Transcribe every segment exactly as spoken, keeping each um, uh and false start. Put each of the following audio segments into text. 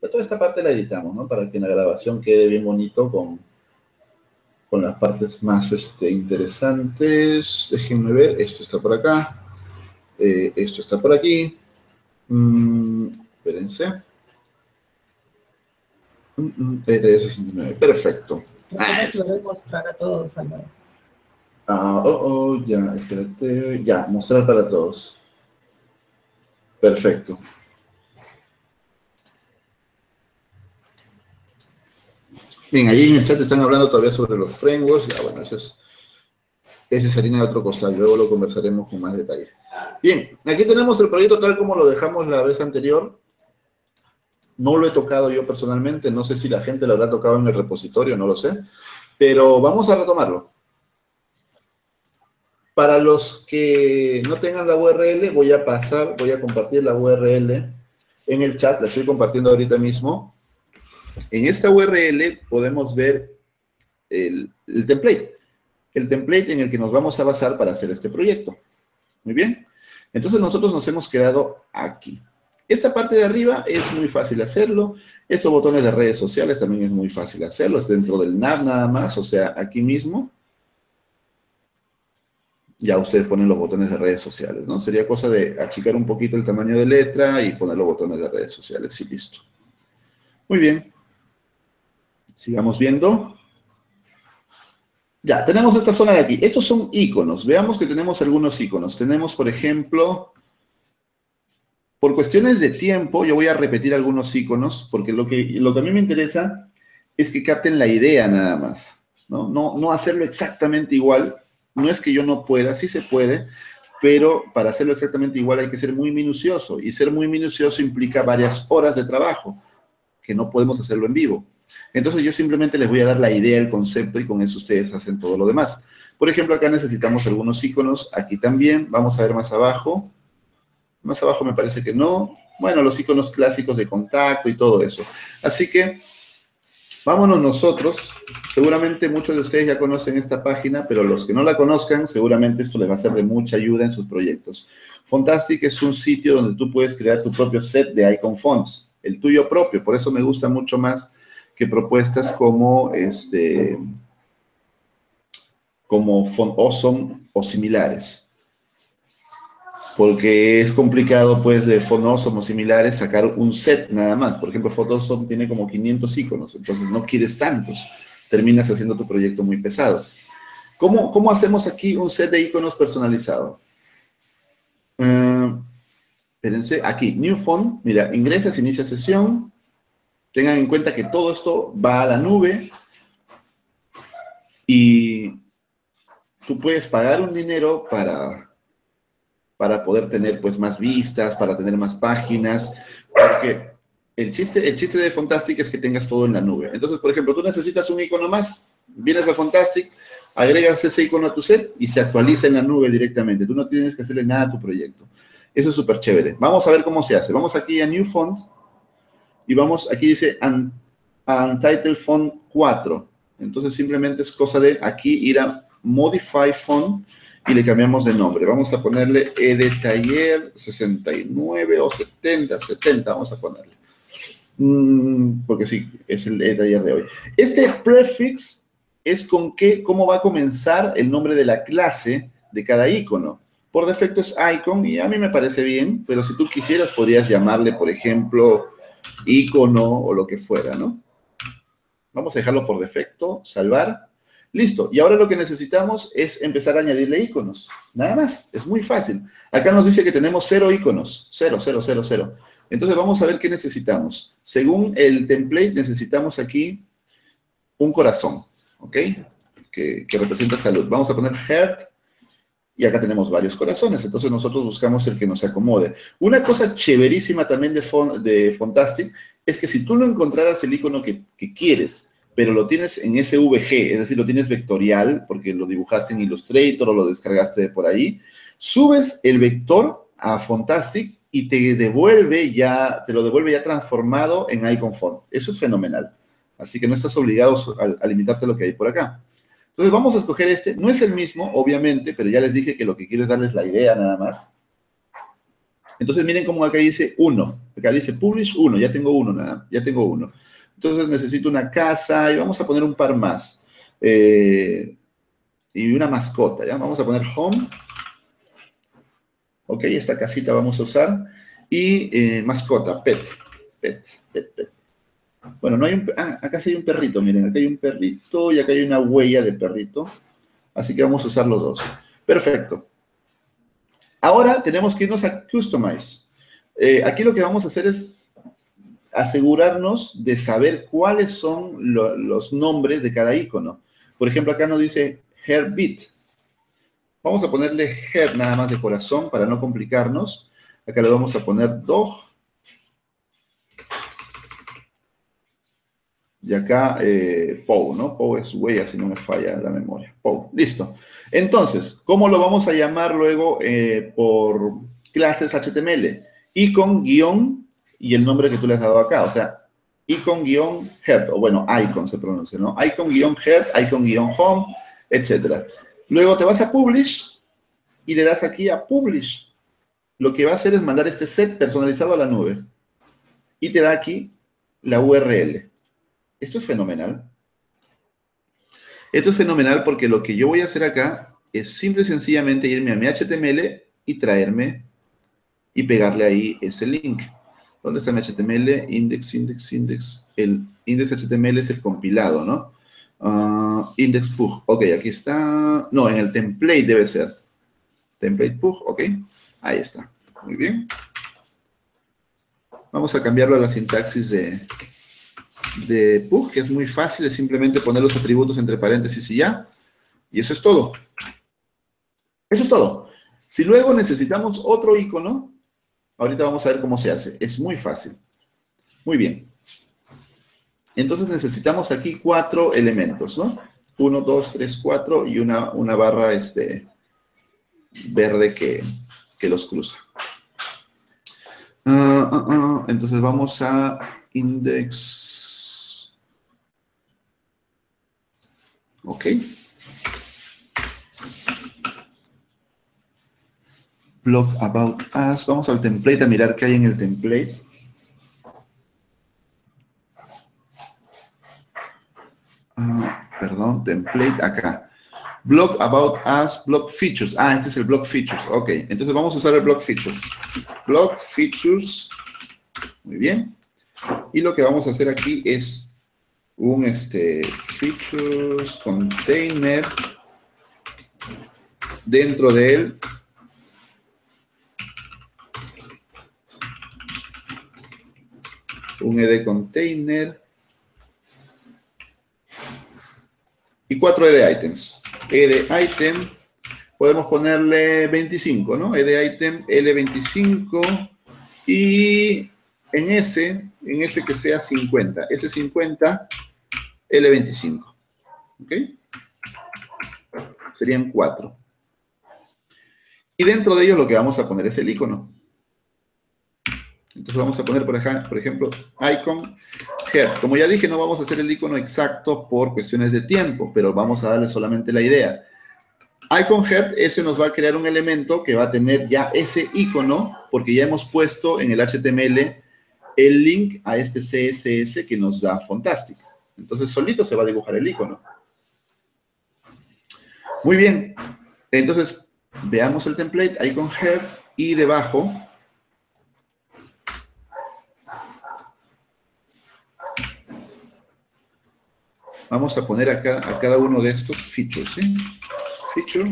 Pero toda esta parte la editamos, ¿no? Para que la grabación quede bien bonito con, con las partes más este, interesantes. Déjenme ver, esto está por acá. Eh, esto está por aquí. Mm, espérense. Mm, mm, desde sesenta y nueve, perfecto. Ah, lo voy a mostrar a todos, Álvaro. Ah, oh, oh, ya, espérate. Ya, mostrar para todos. Perfecto. Bien, ahí en el chat están hablando todavía sobre los frameworks. Ya, bueno, eso es, ese es harina de otro costal. Luego lo conversaremos con más detalle. Bien, aquí tenemos el proyecto tal como lo dejamos la vez anterior. No lo he tocado yo personalmente. No sé si la gente lo habrá tocado en el repositorio, no lo sé. Pero vamos a retomarlo. Para los que no tengan la U R L, voy a pasar, voy a compartir la U R L en el chat. La estoy compartiendo ahorita mismo. En esta U R L podemos ver el, el template. El template en el que nos vamos a basar para hacer este proyecto. Muy bien. Entonces nosotros nos hemos quedado aquí. Esta parte de arriba es muy fácil hacerlo. Estos botones de redes sociales también es muy fácil hacerlo. Es dentro del nav nada más, o sea, aquí mismo. Ya ustedes ponen los botones de redes sociales, ¿no? Sería cosa de achicar un poquito el tamaño de letra y poner los botones de redes sociales y listo. Muy bien. Sigamos viendo. Ya, tenemos esta zona de aquí. Estos son iconos. Veamos que tenemos algunos iconos. Tenemos, por ejemplo, por cuestiones de tiempo, yo voy a repetir algunos iconos, porque lo que, lo que a mí me interesa es que capten la idea nada más, ¿no? No, no hacerlo exactamente igual. No es que yo no pueda, sí se puede, pero para hacerlo exactamente igual hay que ser muy minucioso, y ser muy minucioso implica varias horas de trabajo, que no podemos hacerlo en vivo. Entonces yo simplemente les voy a dar la idea, el concepto, y con eso ustedes hacen todo lo demás. Por ejemplo, acá necesitamos algunos iconos, aquí también, vamos a ver más abajo. Más abajo me parece que no. Bueno, los iconos clásicos de contacto y todo eso. Así que vámonos nosotros. Seguramente muchos de ustedes ya conocen esta página, pero los que no la conozcan, seguramente esto les va a ser de mucha ayuda en sus proyectos. Fontastic es un sitio donde tú puedes crear tu propio set de icon fonts, el tuyo propio. Por eso me gusta mucho más que propuestas como este, como Font Awesome o similares. Porque es complicado, pues, de Font Awesome o similares sacar un set nada más. Por ejemplo, Font Awesome tiene como quinientos iconos, entonces no quieres tantos. Terminas haciendo tu proyecto muy pesado. ¿Cómo, cómo hacemos aquí un set de iconos personalizado? Uh, espérense, aquí, New Font. Mira, ingresas, inicia sesión. Tengan en cuenta que todo esto va a la nube y tú puedes pagar un dinero para... para poder tener, pues, más vistas, para tener más páginas, porque el chiste, el chiste de Fontastic es que tengas todo en la nube. Entonces, por ejemplo, tú necesitas un icono más, vienes a Fontastic, agregas ese icono a tu set y se actualiza en la nube directamente. Tú no tienes que hacerle nada a tu proyecto. Eso es súper chévere. Vamos a ver cómo se hace. Vamos aquí a New Font y vamos, aquí dice Untitled Font cuatro. Entonces, simplemente es cosa de aquí ir a Modify Font y le cambiamos de nombre. Vamos a ponerle edtaller sesenta y nueve o setenta, setenta vamos a ponerle. Mm, porque sí, es el edtaller de hoy. Este prefix es con qué, cómo va a comenzar el nombre de la clase de cada icono. Por defecto es icon y a mí me parece bien, pero si tú quisieras podrías llamarle, por ejemplo, icono o lo que fuera, ¿no? Vamos a dejarlo por defecto, salvar. Listo, y ahora lo que necesitamos es empezar a añadirle iconos. Nada más, es muy fácil. Acá nos dice que tenemos cero iconos, cero, cero, cero, cero. Entonces vamos a ver qué necesitamos. Según el template necesitamos aquí un corazón, ¿ok? Que, que representa salud. Vamos a poner heart y acá tenemos varios corazones. Entonces nosotros buscamos el que nos acomode. Una cosa chéverísima también de, Font, de Fontastic es que si tú no encontraras el icono que, que quieres, pero lo tienes en S V G, es decir, lo tienes vectorial, porque lo dibujaste en Illustrator o lo descargaste de por ahí, subes el vector a Fontastic y te devuelve ya, te lo devuelve ya transformado en icon font. Eso es fenomenal. Así que no estás obligado a, a limitarte a lo que hay por acá. Entonces vamos a escoger este. No es el mismo, obviamente, pero ya les dije que lo que quiero es darles la idea nada más. Entonces miren cómo acá dice uno. Acá dice publish uno, ya tengo uno, nada, ya tengo uno. Entonces necesito una casa y vamos a poner un par más. Eh, y una mascota, ¿ya? Vamos a poner home. Ok, esta casita vamos a usar. Y eh, mascota, pet. Pet, pet, pet. Bueno, no hay un... Ah, acá sí hay un perrito, miren. Acá hay un perrito y acá hay una huella de perrito. Así que vamos a usar los dos. Perfecto. Ahora tenemos que irnos a Customize. Eh, aquí lo que vamos a hacer es asegurarnos de saber cuáles son lo, los nombres de cada icono. Por ejemplo, acá nos dice Heartbeat. Vamos a ponerle Heart nada más de corazón para no complicarnos. Acá le vamos a poner Dog. Y acá eh, Pow, ¿no? Pow es huella, si no me falla la memoria. Pow, listo. Entonces, ¿cómo lo vamos a llamar luego eh, por clases H T M L? Icon guión y el nombre que tú le has dado acá. O sea, icon guión heart, o bueno, icon se pronuncia, ¿no? Icon guión heart, icon guión home, etcétera. Luego te vas a Publish y le das aquí a Publish. Lo que va a hacer es mandar este set personalizado a la nube. Y te da aquí la U R L. Esto es fenomenal. Esto es fenomenal porque lo que yo voy a hacer acá es simple y sencillamente irme a mi H T M L y traerme y pegarle ahí ese link. ¿Dónde está mi H T M L? Index, index, index. El index H T M L es el compilado, ¿no? Uh, index pug. Ok, aquí está. No, en el template debe ser. Template pug, ok. Ahí está. Muy bien. Vamos a cambiarlo a la sintaxis de... de Pug, que es muy fácil, es simplemente poner los atributos entre paréntesis y ya. Y eso es todo. Eso es todo. Si luego necesitamos otro icono, ahorita vamos a ver cómo se hace. Es muy fácil. Muy bien. Entonces necesitamos aquí cuatro elementos, ¿no? Uno, dos, tres, cuatro y una, una barra este, verde que, que los cruza. Uh, uh, uh. Entonces vamos a index... Ok. Blog about us. Vamos al template a mirar qué hay en el template. Uh, perdón, template acá. Blog about us, blog features. Ah, este es el blog features. Ok, entonces vamos a usar el blog features. Blog features. Muy bien. Y lo que vamos a hacer aquí es un este, features container. Dentro de él un ed container y cuatro ed items. Ed item, podemos ponerle veinticinco, ¿no? Ed item L veinticinco y en ese, en ese que sea cincuenta. Ese cincuenta, L veinticinco. ¿Ok? Serían cuatro. Y dentro de ellos lo que vamos a poner es el icono. Entonces vamos a poner, por, acá, por ejemplo, icon heart. Como ya dije, no vamos a hacer el icono exacto por cuestiones de tiempo, pero vamos a darle solamente la idea. Icon heart, ese nos va a crear un elemento que va a tener ya ese icono, porque ya hemos puesto en el H T M L el link a este C S S que nos da Fontastic. Entonces solito se va a dibujar el icono. Muy bien. Entonces veamos el template, icon heart, y debajo vamos a poner acá a cada uno de estos features, ¿sí? Feature.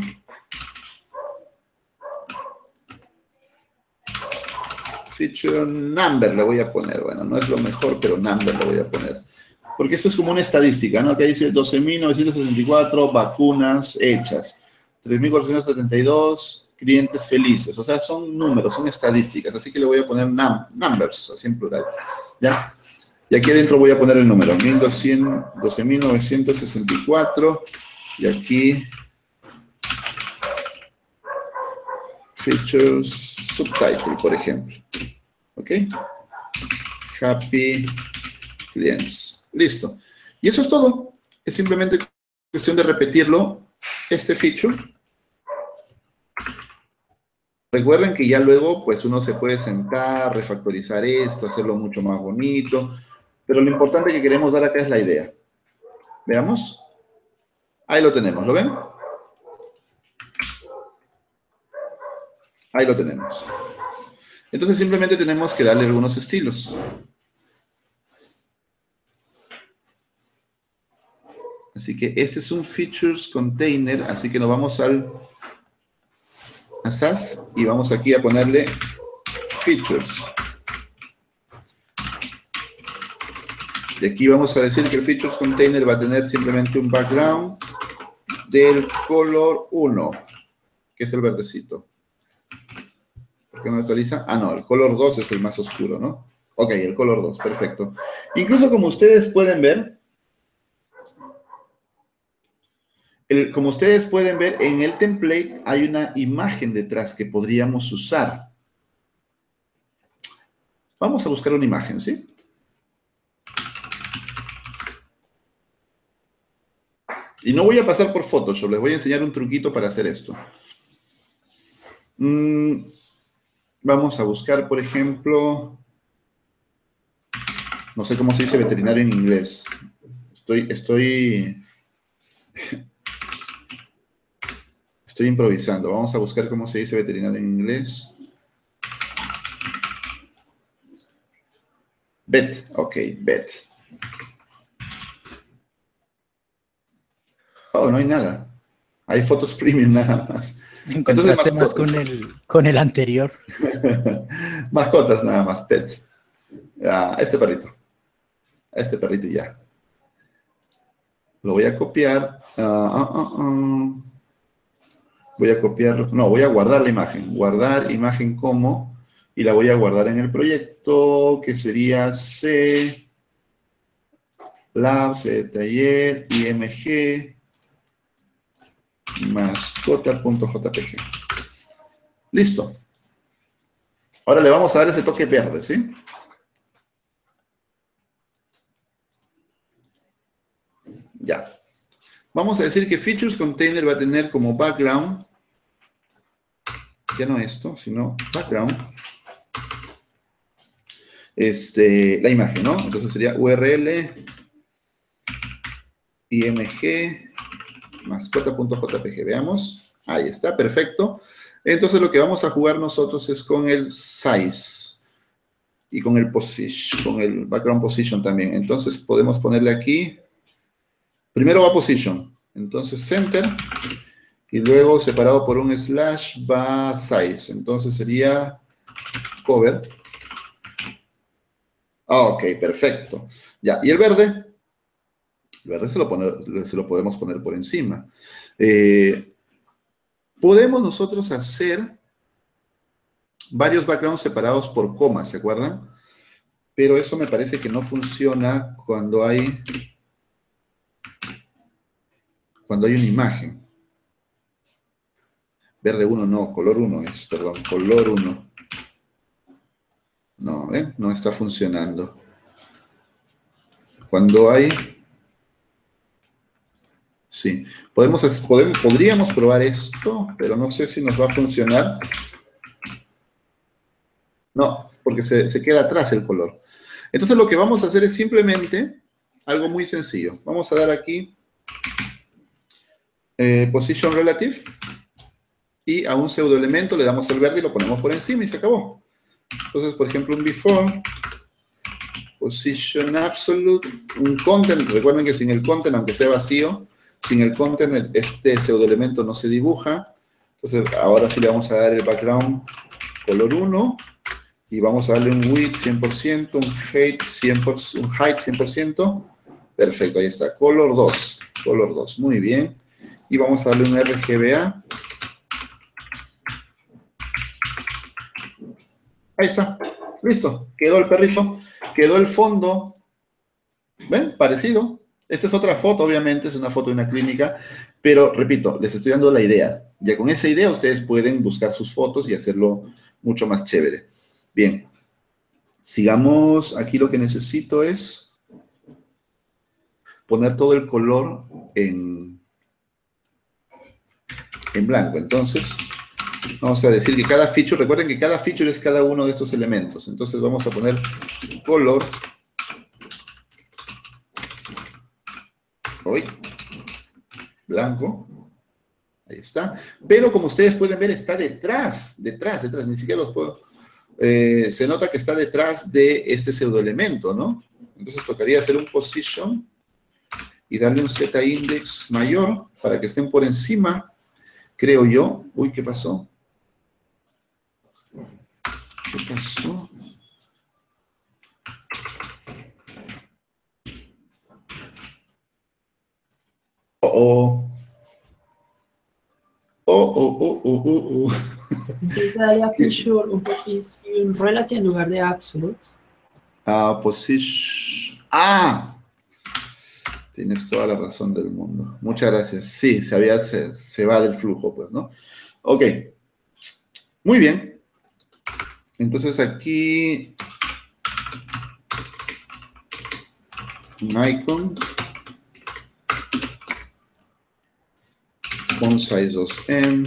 Feature number le voy a poner. Bueno, no es lo mejor, pero number le voy a poner. Porque esto es como una estadística, ¿no? Acá dice doce mil novecientos sesenta y cuatro vacunas hechas. tres mil cuatrocientos setenta y dos clientes felices. O sea, son números, son estadísticas. Así que le voy a poner num numbers, así en plural. ¿Ya? Y aquí adentro voy a poner el número, doce mil novecientos sesenta y cuatro. Y aquí, features subtitle, por ejemplo. ¿Ok? Happy clients. Listo. Y eso es todo. Es simplemente cuestión de repetirlo, este feature. Recuerden que ya luego, pues uno se puede sentar, refactorizar esto, hacerlo mucho más bonito, pero lo importante que queremos dar acá es la idea. Veamos. Ahí lo tenemos, ¿lo ven? Ahí lo tenemos. Entonces simplemente tenemos que darle algunos estilos. Así que este es un features container, así que nos vamos al a S A S y vamos aquí a ponerle features. De aquí vamos a decir que el features container va a tener simplemente un background del color uno, que es el verdecito. ¿Por qué no actualiza? Ah, no, el color dos es el más oscuro, ¿no? Ok, el color dos, perfecto. Incluso como ustedes pueden ver, el, como ustedes pueden ver, en el template hay una imagen detrás que podríamos usar. Vamos a buscar una imagen, ¿sí? Y no voy a pasar por Photoshop, les voy a enseñar un truquito para hacer esto. Mm, vamos a buscar, por ejemplo, no sé cómo se dice veterinario en inglés. Estoy, estoy, estoy improvisando. Vamos a buscar cómo se dice veterinario en inglés. Vet, ok, vet. Oh, no hay nada. Hay fotos premium nada más. Encontraste Entonces, más con el, con el anterior. Mascotas nada más, pet. Ah, este perrito. Este perrito y ya. Lo voy a copiar. Uh, uh, uh, uh. Voy a copiar, no, voy a guardar la imagen. Guardar imagen como, y la voy a guardar en el proyecto, que sería C, Lab, C de taller, img, mascota.jpg. Listo. Ahora le vamos a dar ese toque verde, ¿sí? Ya. Vamos a decir que Features Container va a tener como background, ya no esto, sino background, este, la imagen, ¿no? Entonces sería U R L, img, mascota.jpg. Veamos. Ahí está, perfecto. Entonces lo que vamos a jugar nosotros es con el size y con el position, con el background position también. Entonces podemos ponerle aquí, primero va position, entonces center, y luego separado por un slash va size. Entonces sería cover. Ah, ok, perfecto. Ya, y el verde, el verde se lo, pone, se lo podemos poner por encima. Eh, podemos nosotros hacer varios backgrounds separados por comas, ¿se acuerdan? Pero eso me parece que no funciona cuando hay, cuando hay una imagen. Verde uno no, color uno es, perdón, color uno. No, ¿eh? No está funcionando. Cuando hay... Sí, podemos, podemos, podríamos probar esto, pero no sé si nos va a funcionar. No, porque se, se queda atrás el color. Entonces lo que vamos a hacer es simplemente algo muy sencillo. Vamos a dar aquí eh, Position Relative y a un pseudoelemento le damos el verde y lo ponemos por encima y se acabó. Entonces, por ejemplo, un before, Position Absolute, un content. Recuerden que sin el content, aunque sea vacío, sin el content este pseudoelemento no se dibuja. Entonces, ahora sí le vamos a dar el background color uno. Y vamos a darle un width cien por ciento, un height cien por ciento, un height cien por ciento. Perfecto, ahí está. Color dos. Color dos, muy bien. Y vamos a darle un R G B A. Ahí está. Listo. Quedó el perrito. Quedó el fondo. ¿Ven? Parecido. Esta es otra foto, obviamente. Es una foto de una clínica. Pero, repito, les estoy dando la idea. Ya con esa idea ustedes pueden buscar sus fotos y hacerlo mucho más chévere. Bien, sigamos. Aquí lo que necesito es poner todo el color en, en blanco. Entonces, Vamos a decir que cada feature, recuerden que cada feature es cada uno de estos elementos. Entonces vamos a poner color. Hoy. Blanco. Ahí está. Pero como ustedes pueden ver, está detrás, detrás, detrás. Ni siquiera los puedo... Eh, se nota que está detrás de este pseudoelemento, ¿no? Entonces tocaría hacer un position y darle un z-index mayor para que estén por encima, creo yo. Uy, ¿qué pasó? ¿Qué pasó? Oh, oh, oh, oh, oh, oh, oh. Yo daría feature un position relative en lugar de absolute. Ah, position. Ah, tienes toda la razón del mundo. Muchas gracias. Sí, se, había, se, se va del flujo, pues, ¿no? Ok. Muy bien. Entonces aquí un icon. Font size dos M.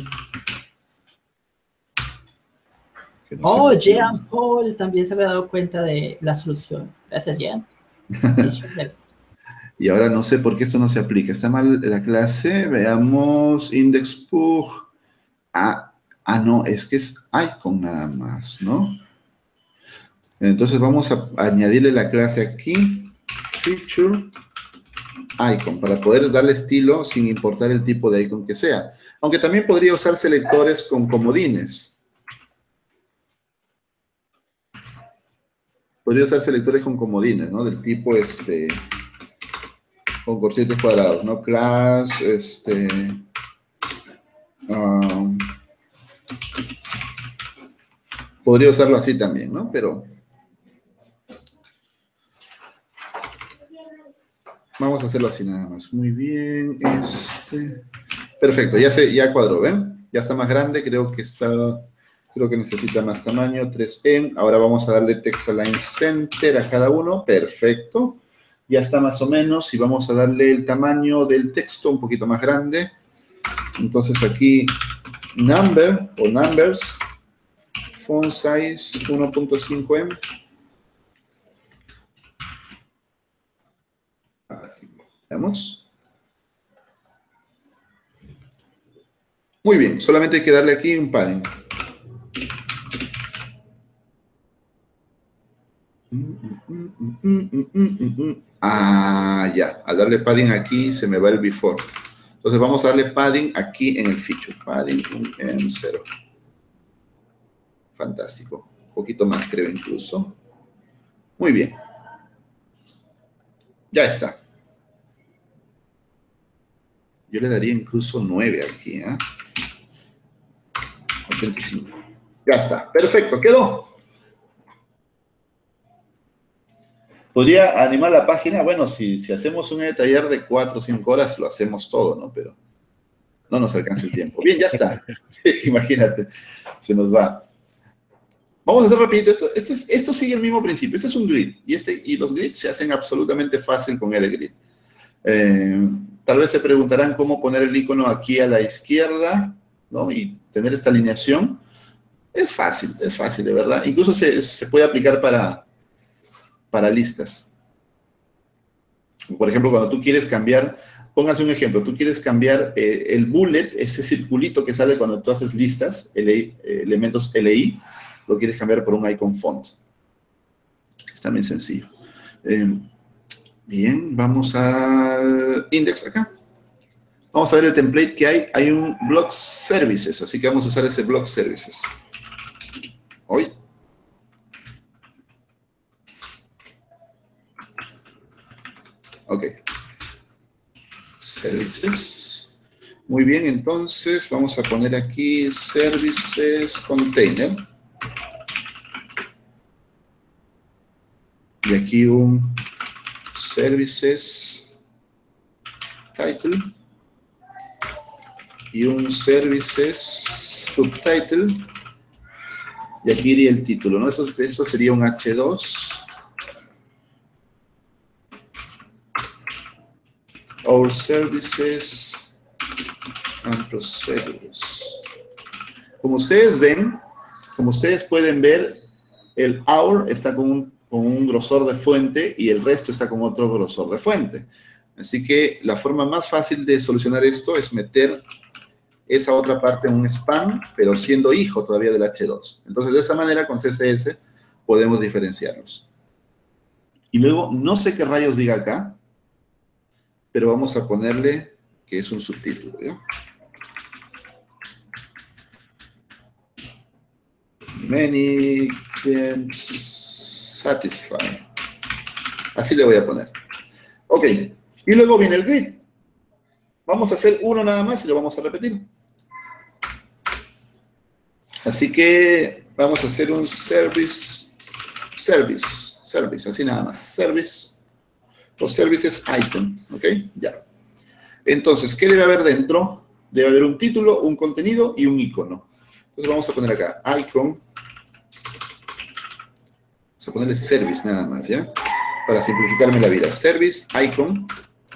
No Oh, sé. Jean Paul también se había dado cuenta de la solución. Gracias, Jean. Sí, súper. Y ahora no sé por qué esto no se aplica. Está mal la clase. Veamos index.pug. Ah, ah, no, es que es icon nada más, ¿no? Entonces vamos a añadirle la clase aquí. Feature icon, para poder darle estilo sin importar el tipo de icon que sea. Aunque también podría usar selectores con comodines. Podría usar selectores con comodines, ¿no? Del tipo, este, con corchetes cuadrados, ¿no? Class, este, um, podría usarlo así también, ¿no? Pero vamos a hacerlo así nada más. Muy bien, este, perfecto, ya se, ya cuadró, ¿ven? Ya está más grande, creo que está, creo que necesita más tamaño, tres M. Ahora vamos a darle text align center a cada uno, perfecto. Ya está más o menos y vamos a darle el tamaño del texto un poquito más grande. Entonces aquí, number o numbers, font size uno punto cinco M. Veamos. Muy bien, solamente hay que darle aquí un padding. Ah, ya. Al darle padding aquí se me va el before. Entonces vamos a darle padding aquí en el feature. Padding en cero. Fantástico. Un poquito más creo incluso. Muy bien. Ya está. Yo le daría incluso nueve aquí, ¿eh? ochenta y cinco. Ya está. Perfecto. Quedó. ¿Podría animar la página? Bueno, si, si hacemos un taller de cuatro o cinco horas, lo hacemos todo, ¿no? Pero no nos alcanza el tiempo. Bien, ya está. Sí, imagínate, se nos va. Vamos a hacer rapidito esto. Esto, es, esto sigue el mismo principio. Este es un grid. Y, este, y los grids se hacen absolutamente fácil con el grid. Eh, tal vez se preguntarán cómo poner el icono aquí a la izquierda, ¿no? Y tener esta alineación. Es fácil, es fácil, de verdad. Incluso se, se puede aplicar para... para listas. Por ejemplo, cuando tú quieres cambiar, póngase un ejemplo, tú quieres cambiar eh, el bullet, ese circulito que sale cuando tú haces listas, L I, eh, elementos L I, lo quieres cambiar por un icon font. Es también sencillo. Eh, bien, vamos al index acá. Vamos a ver el template que hay. Hay un block services, así que vamos a usar ese block services. Hoy. Ok. Services. Muy bien, entonces vamos a poner aquí services container. Y aquí un services title. Y un services subtitle. Y aquí iría el título, ¿no? Eso, eso sería un hache dos. Our services and procedures. Como ustedes ven, como ustedes pueden ver, el hour está con un, con un grosor de fuente y el resto está con otro grosor de fuente. Así que la forma más fácil de solucionar esto es meter esa otra parte en un span, pero siendo hijo todavía del hache dos. Entonces, de esa manera, con C S S, podemos diferenciarlos. Y luego, no sé qué rayos diga acá, pero vamos a ponerle que es un subtítulo, ¿ya? Many can satisfy. Así le voy a poner. Ok. Y luego viene el grid. Vamos a hacer uno nada más y lo vamos a repetir. Así que vamos a hacer un service, service, service, así nada más. Service o services item, ¿ok? Ya. Entonces, ¿qué debe haber dentro? Debe haber un título, un contenido y un icono. Entonces vamos a poner acá, icon. Vamos a ponerle service nada más, ¿ya? Para simplificarme la vida. Service, icon,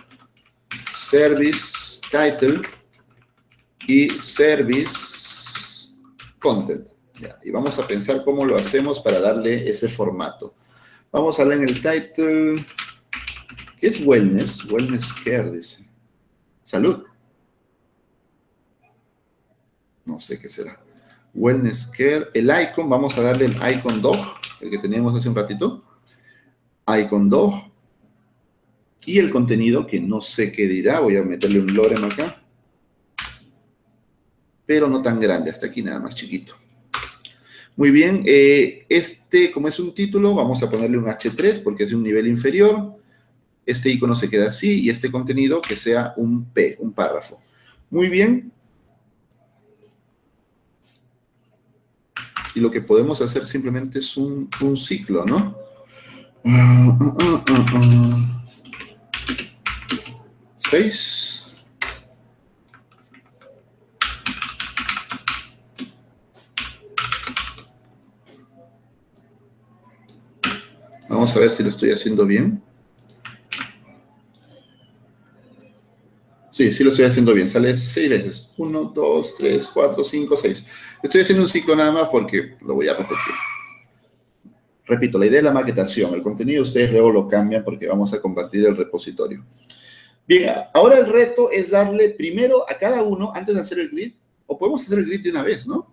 service, title y service content. Ya, y vamos a pensar cómo lo hacemos para darle ese formato. Vamos a leer en el title. ¿Qué es wellness? Wellness care, dice. Salud. No sé qué será. Wellness care. El icon, vamos a darle el icon dog, el que teníamos hace un ratito. Icon dog. Y el contenido, que no sé qué dirá. Voy a meterle un lorem acá. Pero no tan grande, hasta aquí nada más chiquito. Muy bien, eh, este, como es un título, vamos a ponerle un hache tres porque es de un nivel inferior. Este icono se queda así y este contenido que sea un P, un párrafo. Muy bien. Y lo que podemos hacer simplemente es un, un ciclo, ¿no? Uh, uh, uh, uh, uh. Seis. Vamos a ver si lo estoy haciendo bien. Sí, sí lo estoy haciendo bien. Sale seis veces. Uno, dos, tres, cuatro, cinco, seis. Estoy haciendo un ciclo nada más porque lo voy a repetir. Repito, la idea es la maquetación. El contenido ustedes luego lo cambian porque vamos a compartir el repositorio. Bien, ahora el reto es darle primero a cada uno, antes de hacer el grid, o podemos hacer el grid de una vez, ¿no?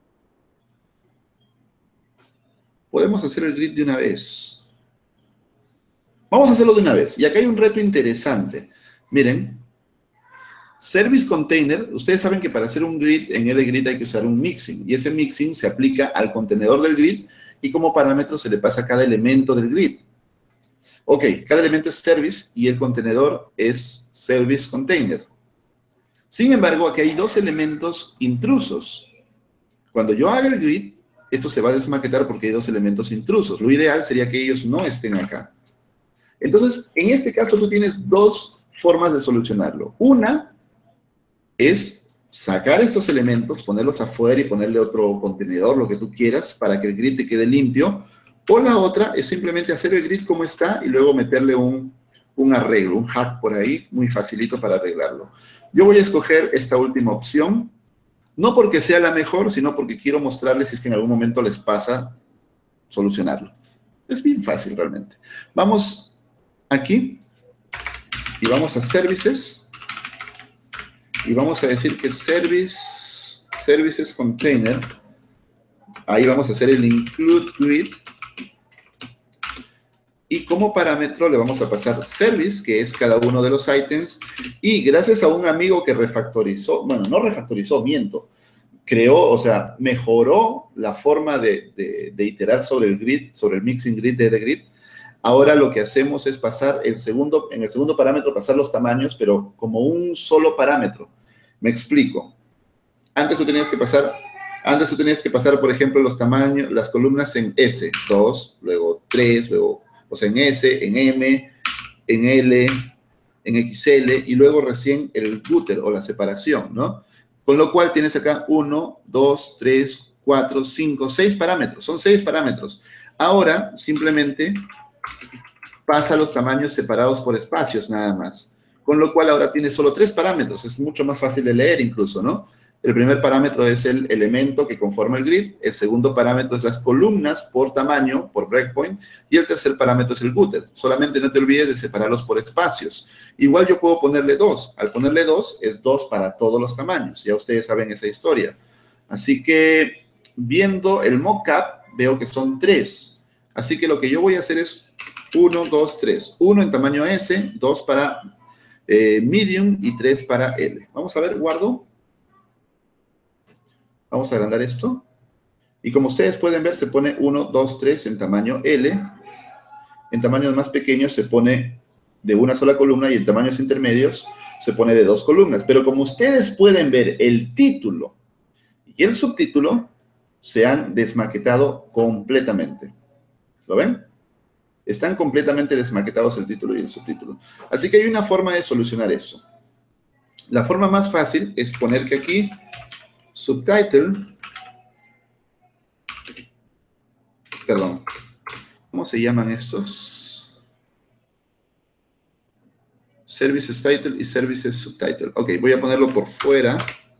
Podemos hacer el grid de una vez. Vamos a hacerlo de una vez. Y acá hay un reto interesante. Miren, Service Container, ustedes saben que para hacer un grid, en EdgeGrid hay que usar un mixing. Y ese mixing se aplica al contenedor del grid y como parámetro se le pasa a cada elemento del grid. Ok, cada elemento es Service y el contenedor es Service Container. Sin embargo, aquí hay dos elementos intrusos. Cuando yo haga el grid, esto se va a desmaquetar porque hay dos elementos intrusos. Lo ideal sería que ellos no estén acá. Entonces, en este caso tú tienes dos formas de solucionarlo. Una es sacar estos elementos, ponerlos afuera y ponerle otro contenedor, lo que tú quieras, para que el grid te quede limpio. O la otra es simplemente hacer el grid como está y luego meterle un, un arreglo, un hack por ahí, muy facilito para arreglarlo. Yo voy a escoger esta última opción, no porque sea la mejor, sino porque quiero mostrarles si es que en algún momento les pasa solucionarlo. Es bien fácil realmente. Vamos aquí y vamos a services y vamos a decir que service services container, ahí vamos a hacer el include grid y como parámetro le vamos a pasar service, que es cada uno de los ítems, y gracias a un amigo que refactorizó, bueno, no refactorizó, miento, creó, o sea, mejoró la forma de, de, de iterar sobre el grid, sobre el mixing grid de EdgeGrid. Ahora lo que hacemos es pasar el segundo, en el segundo parámetro pasar los tamaños, pero como un solo parámetro. Me explico. Antes tú tenías que pasar, antes tú tenías que pasar, por ejemplo, los tamaños, las columnas en S, dos, luego tres, luego, o sea, en S, en M, en L, en X L, y luego recién el gutter o la separación, ¿no? Con lo cual tienes acá uno, dos, tres, cuatro, cinco, seis parámetros. Son seis parámetros. Ahora, simplemente pasa los tamaños separados por espacios nada más. Con lo cual ahora tiene solo tres parámetros. Es mucho más fácil de leer incluso, ¿no? El primer parámetro es el elemento que conforma el grid, el segundo parámetro es las columnas por tamaño, por breakpoint, y el tercer parámetro es el gutter. Solamente no te olvides de separarlos por espacios. Igual yo puedo ponerle dos. Al ponerle dos, es dos para todos los tamaños. Ya ustedes saben esa historia. Así que, viendo el mockup, veo que son tres. Así que lo que yo voy a hacer es uno, dos, tres. uno en tamaño S, dos para eh, medium y tres para L. Vamos a ver, guardo. Vamos a agrandar esto. Y como ustedes pueden ver, se pone uno, dos, tres en tamaño L. En tamaños más pequeños se pone de una sola columna y en tamaños intermedios se pone de dos columnas. Pero como ustedes pueden ver, el título y el subtítulo se han desmaquetado completamente. ¿Lo ven? Están completamente desmaquetados el título y el subtítulo. Así que hay una forma de solucionar eso. La forma más fácil es poner que aquí subtitle, perdón, ¿cómo se llaman estos? Services title y services subtitle. Ok, voy a ponerlo por fuera.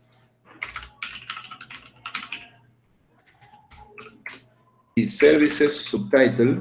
Y services subtitle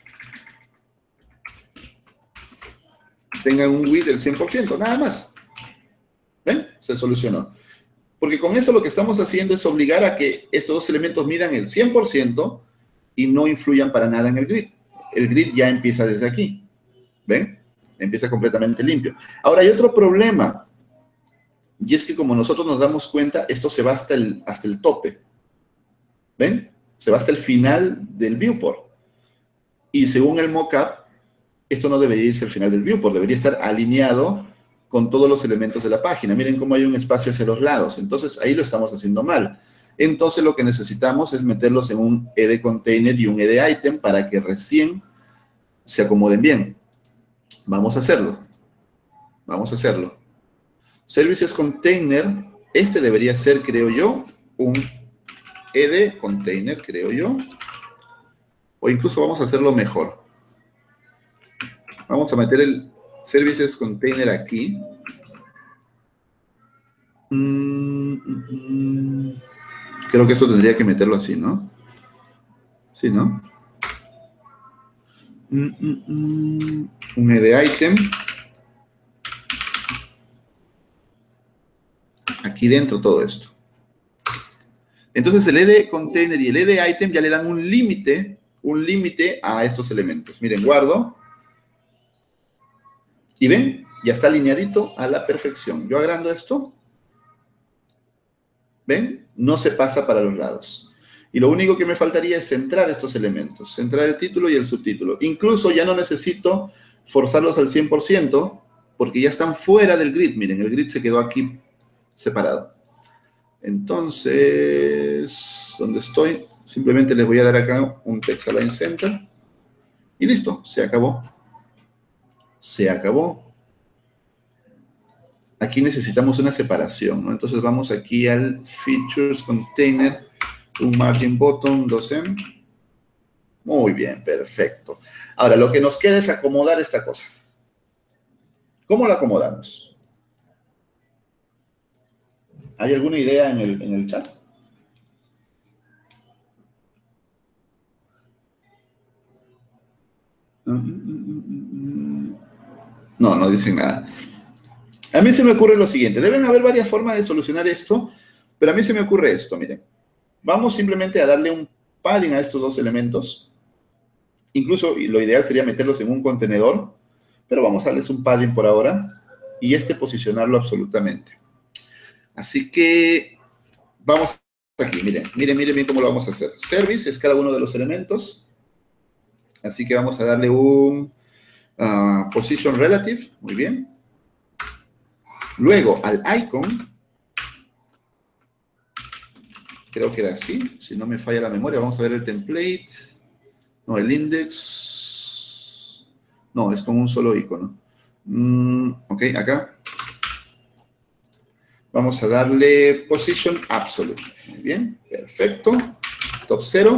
tengan un width del cien por ciento, nada más. ¿Ven? Se solucionó. Porque con eso lo que estamos haciendo es obligar a que estos dos elementos midan el cien por ciento y no influyan para nada en el grid. El grid ya empieza desde aquí. ¿Ven? Empieza completamente limpio. Ahora hay otro problema. Y es que como nosotros nos damos cuenta, esto se va hasta el, hasta el tope. ¿Ven? Se va hasta el final del viewport. Y según el mockup, esto no debería irse al final del viewport. Debería estar alineado con todos los elementos de la página. Miren cómo hay un espacio hacia los lados. Entonces, ahí lo estamos haciendo mal. Entonces, lo que necesitamos es meterlos en un ed container y un ed item para que recién se acomoden bien. Vamos a hacerlo. Vamos a hacerlo. Services container. Este debería ser, creo yo, un ed container, creo yo. O incluso vamos a hacerlo mejor. Vamos a meter el services container aquí. Mm, mm, mm. Creo que eso tendría que meterlo así, ¿no? Sí, ¿no? Mm, mm, mm. Un ed item. Aquí dentro todo esto. Entonces el ed container y el ed item ya le dan un límite, un límite a estos elementos. Miren, guardo. Y ven, ya está alineadito a la perfección. Yo agrando esto. ¿Ven? No se pasa para los lados. Y lo único que me faltaría es centrar estos elementos. Centrar el título y el subtítulo. Incluso ya no necesito forzarlos al cien por ciento porque ya están fuera del grid. Miren, el grid se quedó aquí separado. Entonces, ¿dónde estoy? Simplemente les voy a dar acá un text align center. Y listo, se acabó. Se acabó. Aquí necesitamos una separación, ¿no? Entonces vamos aquí al Features Container, un Margin Bottom, dos eme. Muy bien, perfecto. Ahora, lo que nos queda es acomodar esta cosa. ¿Cómo la acomodamos? ¿Hay alguna idea en el, en el chat? No, no dicen nada. A mí se me ocurre lo siguiente. Deben haber varias formas de solucionar esto, pero a mí se me ocurre esto, miren. Vamos simplemente a darle un padding a estos dos elementos. Incluso lo ideal sería meterlos en un contenedor, pero vamos a darles un padding por ahora y este posicionarlo absolutamente. Así que vamos aquí, miren, miren, miren bien cómo lo vamos a hacer. Service es cada uno de los elementos. Así que vamos a darle un uh, position relative, muy bien. Luego, al icon, creo que era así, si no me falla la memoria, vamos a ver el template. No, el index, no, es con un solo icono. Mm, ok, acá. Vamos a darle position absolute. Muy bien, perfecto. Top cero.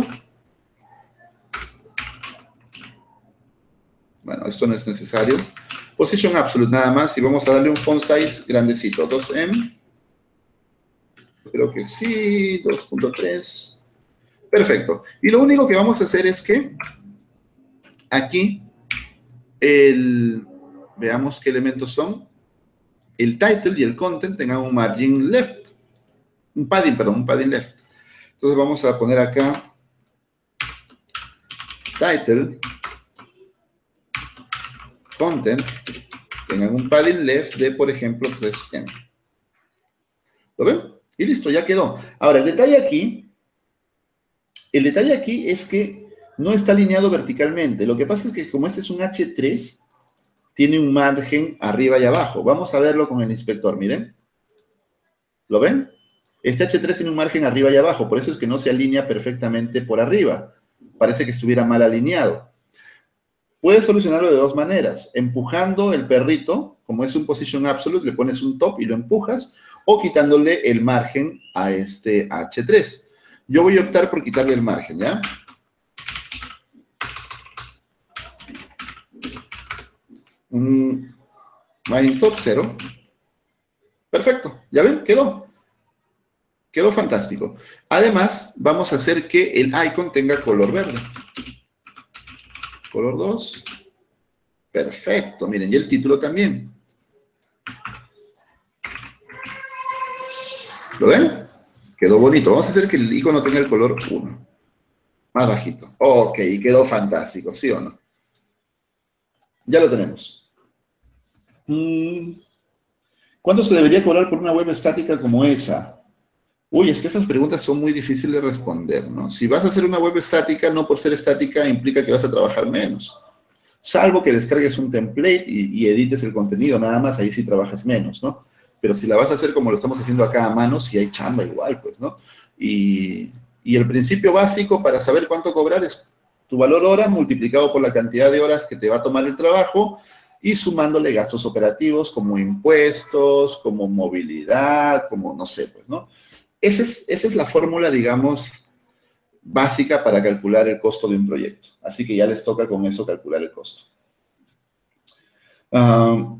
Bueno, esto no es necesario. Position absolute nada más y vamos a darle un font size grandecito, dos eme. Yo creo que sí, dos punto tres. Perfecto. Y lo único que vamos a hacer es que aquí, el, veamos qué elementos son. El title y el content tengan un margin left. Un padding, perdón, un padding left. Entonces vamos a poner acá title, content, tengan un padding left de, por ejemplo, tres eme. ¿Lo ven? Y listo, ya quedó. Ahora, el detalle aquí, el detalle aquí es que no está alineado verticalmente. Lo que pasa es que como este es un hache tres, tiene un margen arriba y abajo. Vamos a verlo con el inspector, miren. ¿Lo ven? Este hache tres tiene un margen arriba y abajo, por eso es que no se alinea perfectamente por arriba. Parece que estuviera mal alineado. Puedes solucionarlo de dos maneras. Empujando el perrito, como es un position absolute, le pones un top y lo empujas, o quitándole el margen a este hache tres. Yo voy a optar por quitarle el margen, ¿ya? Un margin top cero. Perfecto, ¿ya ven? Quedó. Quedó fantástico. Además, vamos a hacer que el icon tenga color verde. Color dos. Perfecto. Miren, y el título también. ¿Lo ven? Quedó bonito. Vamos a hacer que el icono tenga el color uno. Más bajito. Ok, quedó fantástico, ¿sí o no? Ya lo tenemos. ¿Cuánto se debería cobrar por una web estática como esa? Uy, es que esas preguntas son muy difíciles de responder, ¿no? Si vas a hacer una web estática, no por ser estática implica que vas a trabajar menos. Salvo que descargues un template y, y edites el contenido, nada más, ahí sí trabajas menos, ¿no? Pero si la vas a hacer como lo estamos haciendo acá a mano, sí hay chamba igual, pues, ¿no? Y, y el principio básico para saber cuánto cobrar es tu valor hora multiplicado por la cantidad de horas que te va a tomar el trabajo y sumándole gastos operativos como impuestos, como movilidad, como no sé, pues, ¿no? Esa es, esa es la fórmula, digamos, básica para calcular el costo de un proyecto. Así que ya les toca con eso calcular el costo. Um,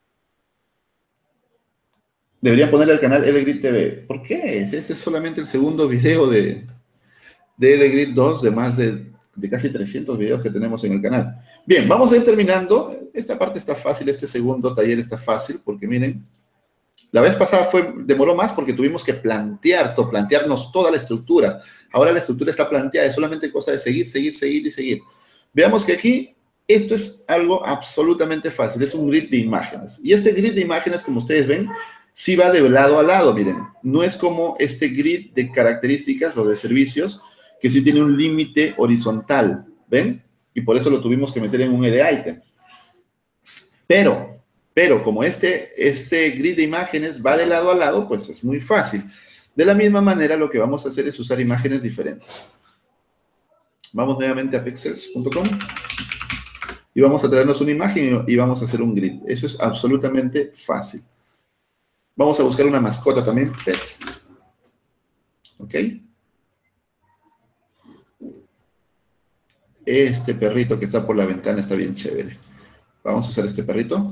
deberían ponerle al canal Edegrid T V. ¿Por qué? Este es solamente el segundo video de, de Edegrid dos de más de, de casi trescientos videos que tenemos en el canal. Bien, vamos a ir terminando. Esta parte está fácil, este segundo taller está fácil, porque miren, la vez pasada fue, demoró más porque tuvimos que plantear, to, plantearnos toda la estructura. Ahora la estructura está planteada, es solamente cosa de seguir, seguir, seguir y seguir. Veamos que aquí, esto es algo absolutamente fácil, es un grid de imágenes. Y este grid de imágenes, como ustedes ven, sí va de lado a lado, miren. No es como este grid de características o de servicios, que sí tiene un límite horizontal, ¿ven? Y por eso lo tuvimos que meter en un ed item. Pero... Pero como este, este grid de imágenes va de lado a lado, pues es muy fácil. De la misma manera, lo que vamos a hacer es usar imágenes diferentes. Vamos nuevamente a pexels punto com y vamos a traernos una imagen y vamos a hacer un grid. Eso es absolutamente fácil. Vamos a buscar una mascota también, pet. ¿Ok? Este perrito que está por la ventana está bien chévere. Vamos a usar este perrito.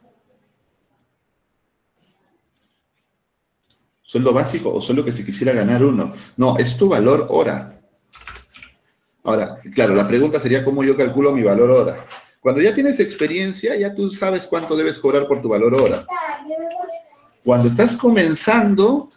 ¿Sueldo básico o sueldo que se quisiera ganar uno? No, es tu valor hora. Ahora, claro, la pregunta sería cómo yo calculo mi valor hora. Cuando ya tienes experiencia, ya tú sabes cuánto debes cobrar por tu valor hora. Cuando estás comenzando,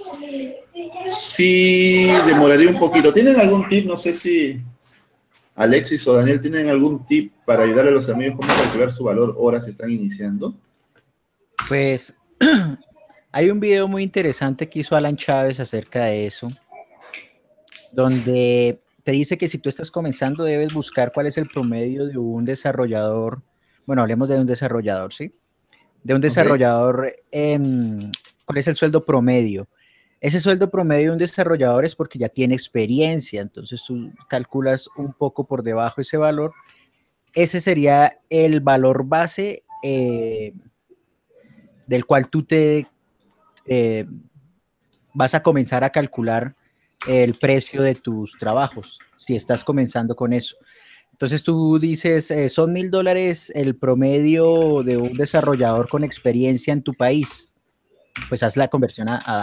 sí demoraría un poquito. ¿Tienen algún tip? No sé si Alexis o Daniel tienen algún tip para ayudar a los amigos cómo calcular su valor hora si están iniciando. Pues... hay un video muy interesante que hizo Alan Chávez acerca de eso, donde te dice que si tú estás comenzando debes buscar cuál es el promedio de un desarrollador, bueno, hablemos de un desarrollador, ¿sí? De un desarrollador, okay. eh, ¿cuál es el sueldo promedio? Ese sueldo promedio de un desarrollador es porque ya tiene experiencia, entonces tú calculas un poco por debajo ese valor. Ese sería el valor base eh, del cual tú te... Eh, vas a comenzar a calcular el precio de tus trabajos, si estás comenzando con eso. Entonces tú dices, eh, son mil dólares el promedio de un desarrollador con experiencia en tu país. Pues haz la conversión a, a,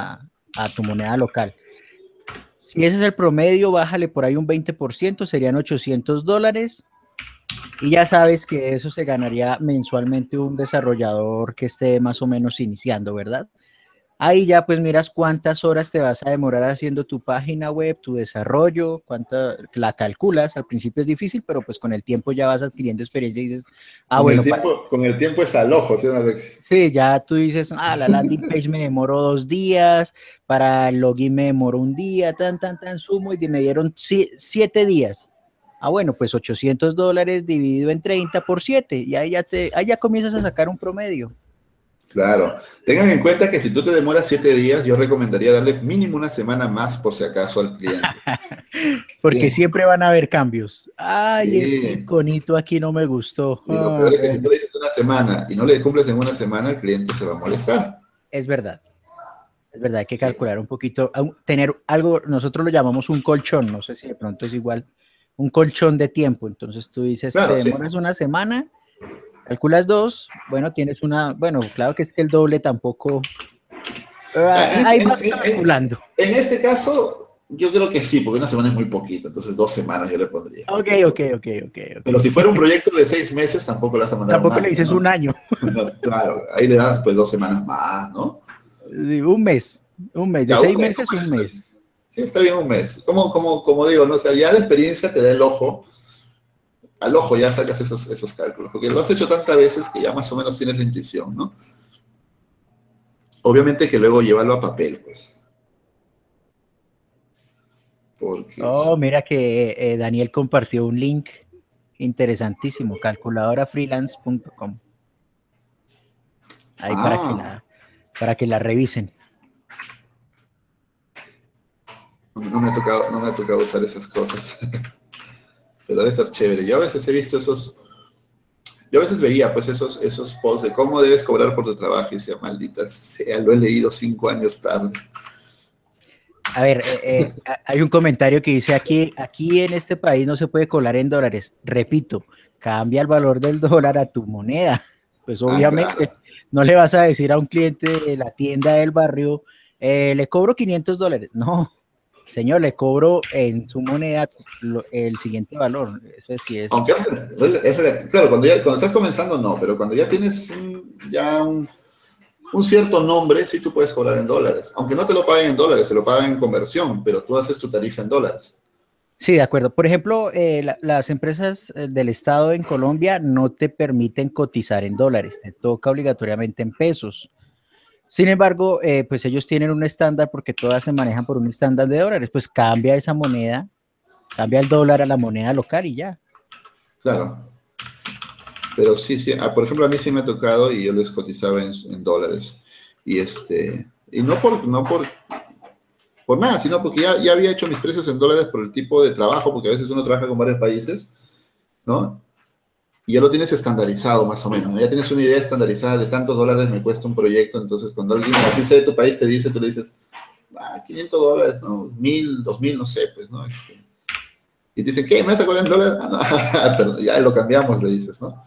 a tu moneda local. Si ese es el promedio, bájale por ahí un veinte por ciento, serían ochocientos dólares. Y ya sabes que eso se ganaría mensualmente un desarrollador que esté más o menos iniciando, ¿verdad? Ahí ya pues miras cuántas horas te vas a demorar haciendo tu página web, tu desarrollo, cuánta la calculas. Al principio es difícil, pero pues con el tiempo ya vas adquiriendo experiencia y dices, ah, con bueno, el tiempo, para... con el tiempo es al ojo, ¿sí, Alex? Sí, ya tú dices, ah, la landing page me demoró dos días, para el login me demoró un día, tan, tan, tan, sumo, y me dieron siete días. Ah, bueno, pues ochocientos dólares dividido en treinta por siete, y ahí ya, te, ahí ya comienzas a sacar un promedio. Claro. Tengan en cuenta que si tú te demoras siete días, yo recomendaría darle mínimo una semana más por si acaso al cliente. Porque Sí. siempre van a haber cambios. Ay, Sí. este iconito aquí no me gustó. Y lo peor es que si tú le dices una semana y no le cumples en una semana, el cliente se va a molestar. Es verdad. Es verdad, hay que calcular un poquito, tener algo, nosotros lo llamamos un colchón, no sé si de pronto es igual, un colchón de tiempo. Entonces tú dices, Claro, te sí. demoras una semana, calculas dos, bueno, tienes una, bueno, claro que es que el doble tampoco, En, ahí en, vas en, calculando. En este caso, yo creo que sí, porque una semana es muy poquito, entonces dos semanas yo le pondría. Ok, ok, ok, ok. okay. Pero si fuera un proyecto de seis meses, tampoco le vas a mandar Tampoco un año, le dices ¿no? un año. Claro, ahí le das pues dos semanas más, ¿no? Sí, un mes, un mes, de Ya, seis un mes, meses, un un mes. mes. Sí, está bien un mes. Como, como, como digo, ¿no? O sea, ya la experiencia te da el ojo, al ojo ya sacas esos, esos cálculos, porque lo has hecho tantas veces que ya más o menos tienes la intuición, ¿no? Obviamente que luego llévalo a papel, pues. Porque Oh, es... mira que eh, Daniel compartió un link interesantísimo, calculadora freelance punto com. Ahí para que Ah, la, para que la revisen. no me ha tocado, no me ha tocado usar esas cosas. Pero debe ser chévere. Yo a veces he visto esos... Yo a veces veía pues esos, esos posts de cómo debes cobrar por tu trabajo y decía, maldita sea, lo he leído cinco años tarde. A ver, eh, eh, hay un comentario que dice aquí, aquí en este país no se puede cobrar en dólares. Repito, cambia el valor del dólar a tu moneda. Pues Ah, claro. obviamente no le vas a decir a un cliente de la tienda del barrio, eh, le cobro quinientos dólares. No, señor, le cobro en su moneda lo, el siguiente valor. Eso sí es. Aunque es, es, claro, cuando, ya, cuando estás comenzando no, pero cuando ya tienes un, ya un, un cierto nombre, sí tú puedes cobrar en dólares. Aunque no te lo paguen en dólares, se lo pagan en conversión, pero tú haces tu tarifa en dólares. Sí, de acuerdo. Por ejemplo, eh, la, las empresas del Estado en Colombia no te permiten cotizar en dólares, te toca obligatoriamente en pesos. Sin embargo, eh, pues ellos tienen un estándar porque todas se manejan por un estándar de dólares. Pues cambia esa moneda, cambia el dólar a la moneda local y ya. Claro. Pero sí, sí. Ah, por ejemplo, a mí sí me ha tocado y yo les cotizaba en, en dólares. Y este, y no por, no por, por nada, sino porque ya, ya había hecho mis precios en dólares por el tipo de trabajo, porque a veces uno trabaja con varios países, ¿no? Y ya lo tienes estandarizado más o menos, ¿no? Ya tienes una idea estandarizada de tantos dólares me cuesta un proyecto, entonces cuando alguien así sea de tu país te dice, tú le dices, ah, quinientos dólares, ¿no? mil, dos mil, no sé, pues, ¿no? Este, y te dicen, ¿qué? ¿Me vas a cobrar en dólares? Ah, no, pero ya lo cambiamos, le dices, ¿no?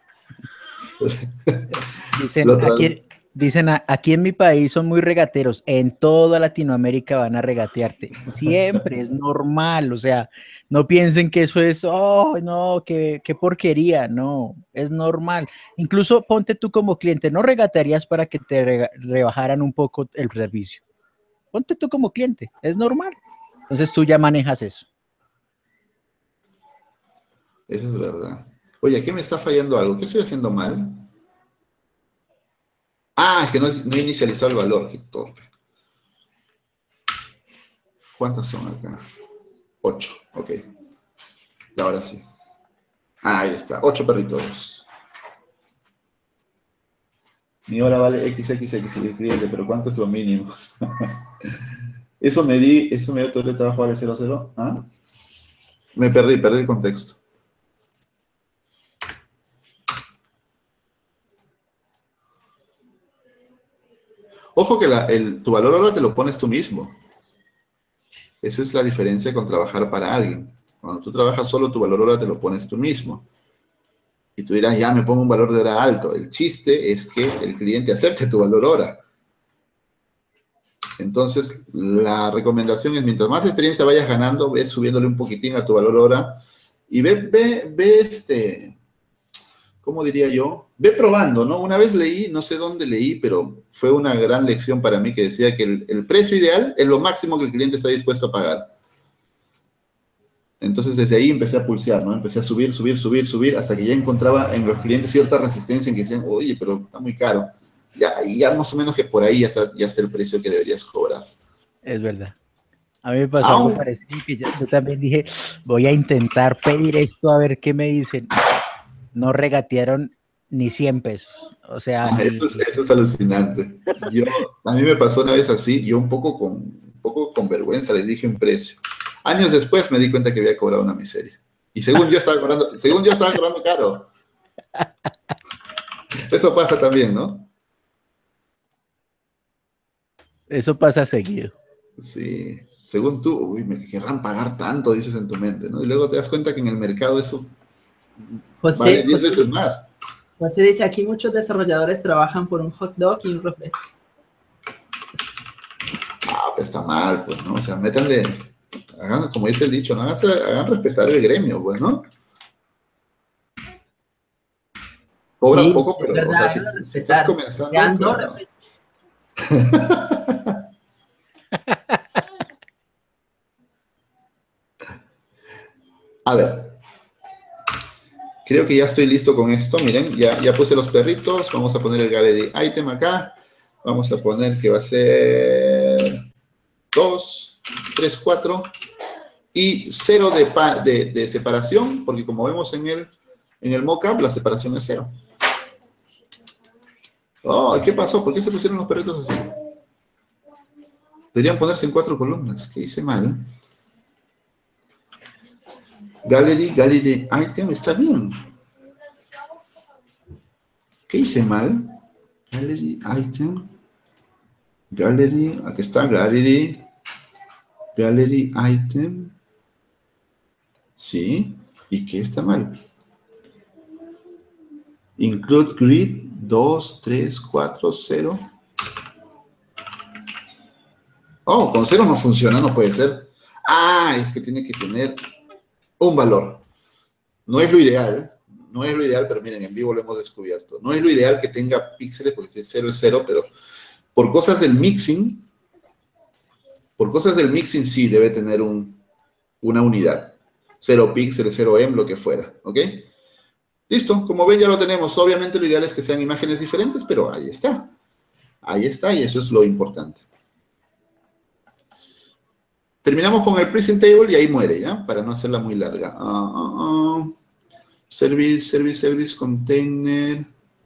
Dicen, aquí, dicen, aquí en mi país son muy regateros, en toda Latinoamérica van a regatearte, siempre es normal, o sea, no piensen que eso es, oh, no, qué, qué porquería, no, es normal. Incluso ponte tú como cliente, no regatearías para que te re, rebajaran un poco el servicio, ponte tú como cliente, es normal, entonces tú ya manejas eso. Eso es verdad. Oye, aquí me está fallando algo, ¿qué estoy haciendo mal? Ah, es que no, no he inicializado el valor, qué torpe. ¿Cuántas son acá? Ocho, ok. Y ahora sí. Ah, ahí está, ocho perritos. Mi hora vale equis equis equis el cliente, pero ¿cuánto es lo mínimo? Eso me di, eso me dio todo el trabajo vale cero cero. ¿Ah? Me perdí, perdí el contexto. Ojo que la, el, tu valor ahora te lo pones tú mismo. Esa es la diferencia con trabajar para alguien. Cuando tú trabajas solo, tu valor hora te lo pones tú mismo. Y tú dirás, ya me pongo un valor de hora alto. El chiste es que el cliente acepte tu valor hora. Entonces, la recomendación es, mientras más experiencia vayas ganando, ves subiéndole un poquitín a tu valor hora y ve, ve, ve este, ¿cómo diría yo? Ve probando, ¿no? Una vez leí, no sé dónde leí, pero fue una gran lección para mí que decía que el, el precio ideal es lo máximo que el cliente está dispuesto a pagar. Entonces, desde ahí empecé a pulsear, ¿no? Empecé a subir, subir, subir, subir, hasta que ya encontraba en los clientes cierta resistencia en que decían, oye, pero está muy caro. Ya, ya más o menos que por ahí ya está, ya está el precio que deberías cobrar. Es verdad. A mí me pasó ¡Au! algo parecido, que yo, yo también dije, voy a intentar pedir esto a ver qué me dicen. No regatearon ni cien pesos. O sea, Ah, ni... eso, es, eso es alucinante. Yo, a mí me pasó una vez así, yo un poco con, un poco con vergüenza les dije un precio. Años después me di cuenta que había cobrado una miseria. Y según yo estaba cobrando, según yo estaba cobrando caro. Eso pasa también, ¿no? Eso pasa seguido. Sí. Según tú, uy, me querrán pagar tanto, dices en tu mente, ¿no? Y luego te das cuenta que en el mercado eso José, vale diez José, veces más. José dice, aquí muchos desarrolladores trabajan por un hot dog y un refresco. Ah, pues está mal, pues, ¿no? O sea, métanle, hagan, como dice el dicho, ¿no? Hagan, hagan respetar el gremio, pues, ¿no? Cobran Sí, poco, es pero, o sea, verdad, si, háganlo si estás respetar. comenzando, Sean dos claro. refrescos. A ver, creo que ya estoy listo con esto. Miren, ya, ya puse los perritos. Vamos a poner el gallery item acá. Vamos a poner que va a ser dos, tres, cuatro y cero de, pa, de, de separación, porque como vemos en el, en el mockup, la separación es cero. Oh, ¿qué pasó? ¿Por qué se pusieron los perritos así? Deberían ponerse en cuatro columnas. ¿Qué hice mal? Gallery, gallery item, está bien. ¿Qué hice mal? Gallery item. Gallery, aquí está, gallery. Gallery item. Sí. ¿Y qué está mal? Include grid dos, tres, cuatro, cero. Oh, con cero no funciona, no puede ser. Ah, es que tiene que tener un valor. No es lo ideal, no es lo ideal, pero miren, en vivo lo hemos descubierto. No es lo ideal que tenga píxeles, porque si es cero es cero, pero por cosas del mixing, por cosas del mixing sí debe tener un, una unidad. Cero píxeles, cero em, lo que fuera, ¿ok? Listo, como ven ya lo tenemos. Obviamente lo ideal es que sean imágenes diferentes, pero ahí está. Ahí está y eso es lo importante. Terminamos con el present table y ahí muere, ¿ya? Para no hacerla muy larga. Uh, uh, uh. Service, service, service, container.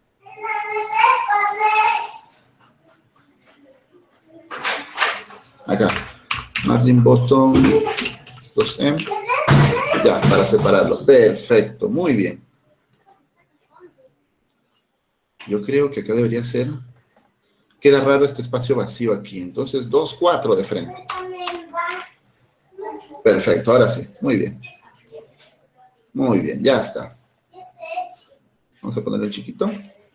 Acá. Margin bottom dos em. Ya, para separarlo. Perfecto, muy bien. Yo creo que acá debería ser... Queda raro este espacio vacío aquí. Entonces, dos, cuatro de frente. Perfecto, ahora sí. Muy bien. Muy bien, ya está. Vamos a ponerlo chiquito.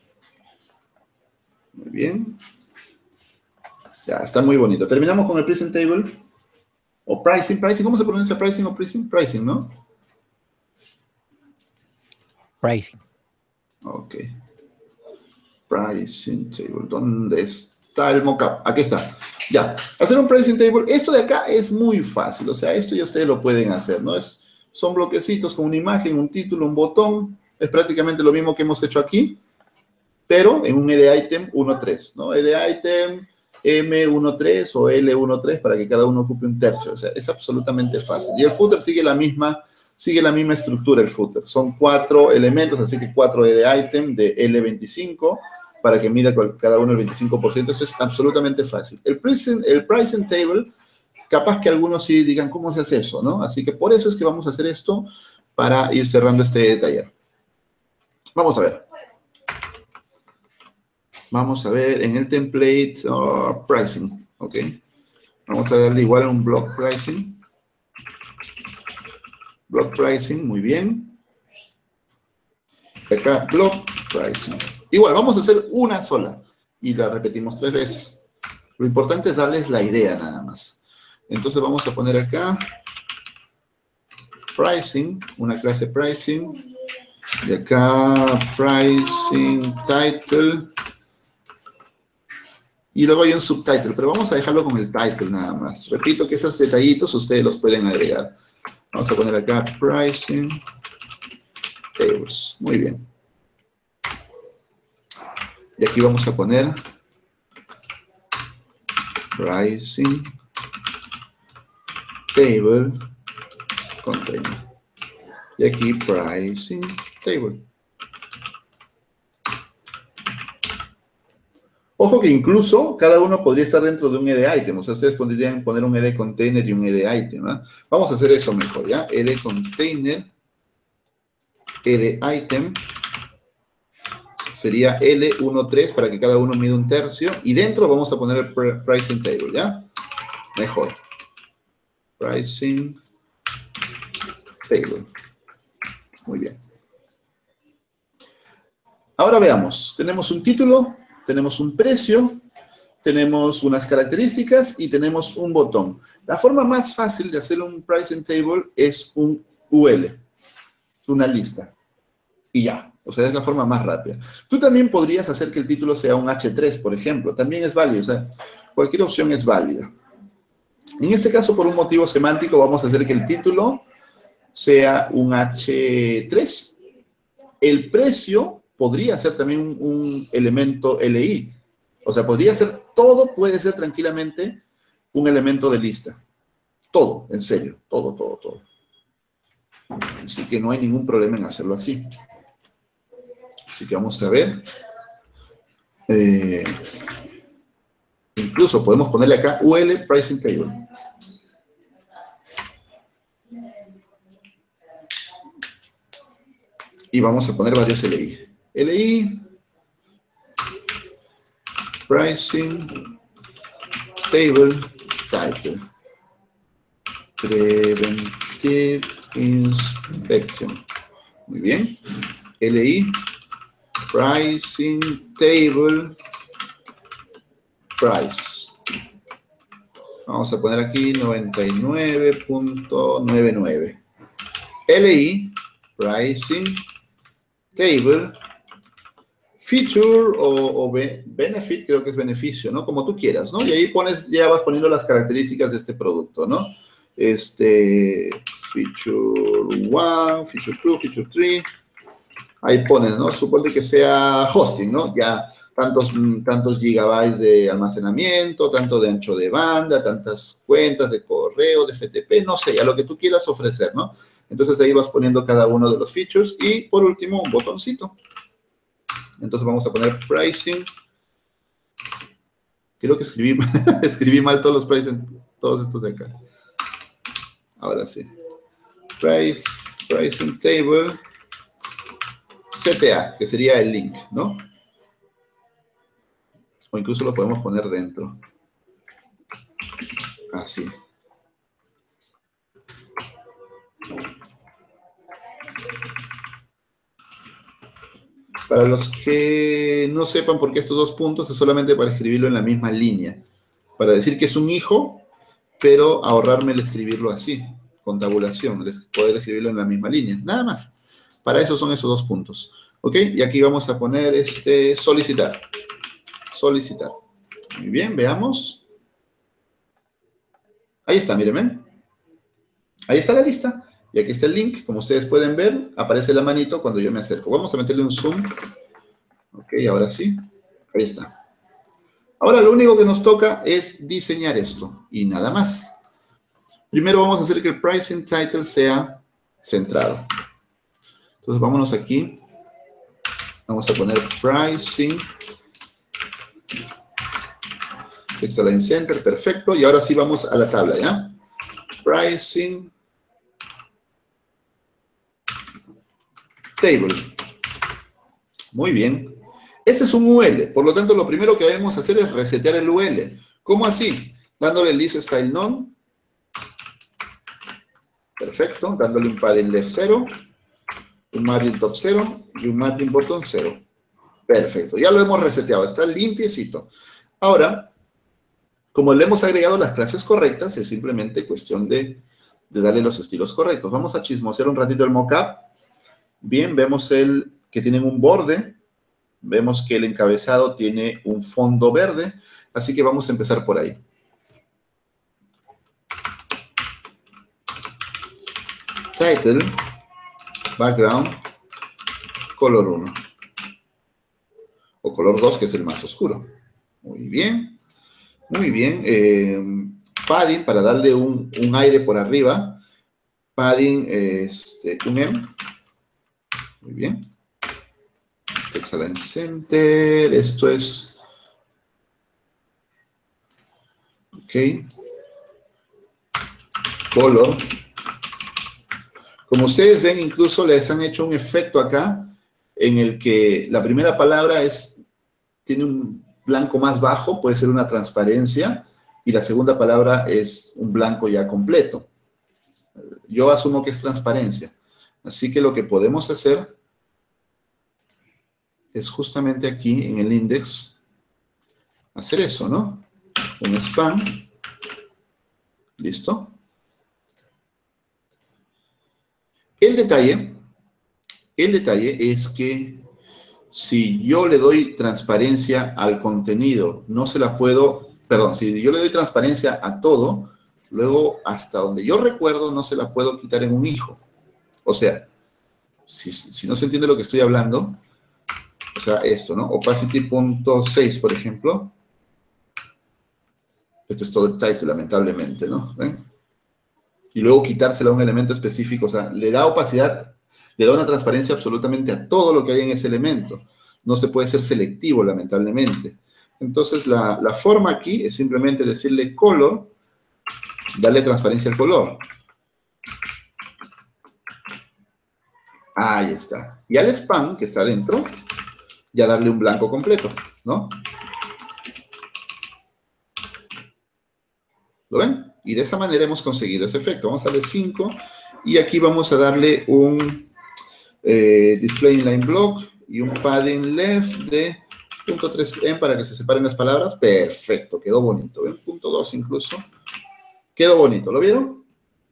Muy bien. Ya, está muy bonito. Terminamos con el present table. O pricing, pricing. ¿Cómo se pronuncia pricing o pricing? Pricing, ¿no? Pricing. Ok. Pricing table. ¿Dónde está el mockup? Aquí está. Ya. Hacer un pricing table. Esto de acá es muy fácil. O sea, esto ya ustedes lo pueden hacer, ¿no? Es, son bloquecitos con una imagen, un título, un botón. Es prácticamente lo mismo que hemos hecho aquí, pero en un E D item uno tres, ¿no? E D item eme trece o ele trece para que cada uno ocupe un tercio. O sea, es absolutamente fácil. Y el footer sigue la misma, sigue la misma estructura, el footer. Son cuatro elementos, así que cuatro E D item de ele veinticinco para que mida cada uno el veinticinco por ciento. Eso es absolutamente fácil. El pricing, el pricing table, capaz que algunos sí digan, ¿cómo se hace eso, no? Así que por eso es que vamos a hacer esto para ir cerrando este taller. Vamos a ver. Vamos a ver en el template uh, pricing, ¿ok? Vamos a darle igual a un block pricing. Block pricing, muy bien. Acá, block pricing. Igual, vamos a hacer una sola y la repetimos tres veces. Lo importante es darles la idea nada más. Entonces vamos a poner acá pricing, una clase pricing. Y acá pricing title. Y luego hay un subtitle, pero vamos a dejarlo con el title nada más. Repito que esos detallitos ustedes los pueden agregar. Vamos a poner acá pricing tables. Muy bien. Y aquí vamos a poner pricing table container. Y aquí pricing table. Ojo que incluso cada uno podría estar dentro de un E D item. O sea, ustedes podrían poner un E D container y un E D item, ¿no? Vamos a hacer eso mejor, ¿ya? E D container, E D item, sería L trece para que cada uno mida un tercio. Y dentro vamos a poner el pricing table, ¿ya? Mejor. Pricing table. Muy bien. Ahora veamos. Tenemos un título. Tenemos un precio, tenemos unas características y tenemos un botón. La forma más fácil de hacer un pricing table es un U L, una lista. Y ya, o sea, es la forma más rápida. Tú también podrías hacer que el título sea un H tres, por ejemplo. También es válido, o sea, cualquier opción es válida. En este caso, por un motivo semántico, vamos a hacer que el título sea un H tres. El precio podría ser también un, un elemento L I. O sea, podría ser, todo puede ser tranquilamente un elemento de lista. Todo, en serio, todo, todo, todo. Así que no hay ningún problema en hacerlo así. Así que vamos a ver. Eh, incluso podemos ponerle acá U L Pricing Table. Y vamos a poner varios L I. L I, Pricing, Table, Title, Preventive Inspection. Muy bien. L I, Pricing, Table, Price. Vamos a poner aquí noventa y nueve punto noventa y nueve. L I, Pricing, Table, Feature o, o be, Benefit, creo que es beneficio, ¿no? Como tú quieras, ¿no? Y ahí pones, ya vas poniendo las características de este producto, ¿no? Este, Feature uno, Feature dos, Feature tres. Ahí pones, ¿no? Suponte que sea hosting, ¿no? Ya tantos, tantos gigabytes de almacenamiento, tanto de ancho de banda, tantas cuentas de correo, de F T P, no sé, a lo que tú quieras ofrecer, ¿no? Entonces ahí vas poniendo cada uno de los features y por último un botoncito. Entonces vamos a poner pricing. Creo que escribí, escribí mal todos los pricing, todos estos de acá. Ahora sí. Price, pricing table, C T A, que sería el link, ¿no? O incluso lo podemos poner dentro. Así. Para los que no sepan por qué estos dos puntos, es solamente para escribirlo en la misma línea. Para decir que es un hijo, pero ahorrarme el escribirlo así, con tabulación, poder escribirlo en la misma línea. Nada más. Para eso son esos dos puntos. ¿Ok? Y aquí vamos a poner este solicitar. Solicitar. Muy bien, veamos. Ahí está, mírenme. Ahí está la lista. Y aquí está el link. Como ustedes pueden ver, aparece la manito cuando yo me acerco. Vamos a meterle un zoom. Ok, ahora sí. Ahí está. Ahora lo único que nos toca es diseñar esto. Y nada más. Primero vamos a hacer que el pricing title sea centrado. Entonces vámonos aquí. Vamos a poner pricing. Excellent Center, perfecto. Y ahora sí vamos a la tabla, ¿ya? Pricing Table. Muy bien. Este es un U L. Por lo tanto, lo primero que debemos hacer es resetear el U L. ¿Cómo así? Dándole list style none. Perfecto. Dándole un padding left cero, un margin top cero y un margin bottom cero. Perfecto. Ya lo hemos reseteado. Está limpiecito. Ahora, Como le hemos agregado las clases correctas, es simplemente cuestión de, de darle los estilos correctos. Vamos a chismosear un ratito el mockup. Bien, vemos el, que tienen un borde. Vemos que el encabezado tiene un fondo verde. Así que vamos a empezar por ahí. Title, background, color uno. O color dos, que es el más oscuro. Muy bien. Muy bien. Eh, padding, para darle un, un aire por arriba. Padding, este, un M. Muy bien. Text Align Center. Esto es... Ok. Color. Como ustedes ven, incluso les han hecho un efecto acá en el que la primera palabra es, tiene un blanco más bajo, puede ser una transparencia, y la segunda palabra es un blanco ya completo. Yo asumo que es transparencia. Así que lo que podemos hacer es justamente aquí en el index hacer eso, ¿no? Un span. ¿Listo? El detalle, el detalle es que si yo le doy transparencia al contenido, no se la puedo, perdón, si yo le doy transparencia a todo, luego hasta donde yo recuerdo no se la puedo quitar en un hijo. O sea, si, si no se entiende lo que estoy hablando, o sea, esto, ¿no? Opacity punto seis, por ejemplo. Esto es todo el title, lamentablemente, ¿no? ¿Ven? Y luego quitársela a un elemento específico, o sea, le da opacidad, le da una transparencia absolutamente a todo lo que hay en ese elemento. No se puede ser selectivo, lamentablemente. Entonces, la, la forma aquí es simplemente decirle color, darle transparencia al color. Ahí está. Y al span, que está dentro, ya darle un blanco completo, ¿no? ¿Lo ven? Y de esa manera hemos conseguido ese efecto. Vamos a darle cinco y aquí vamos a darle un eh, display inline block y un padding left de punto tres M para que se separen las palabras. Perfecto, quedó bonito. ¿Ven? punto dos incluso. Quedó bonito, ¿lo vieron?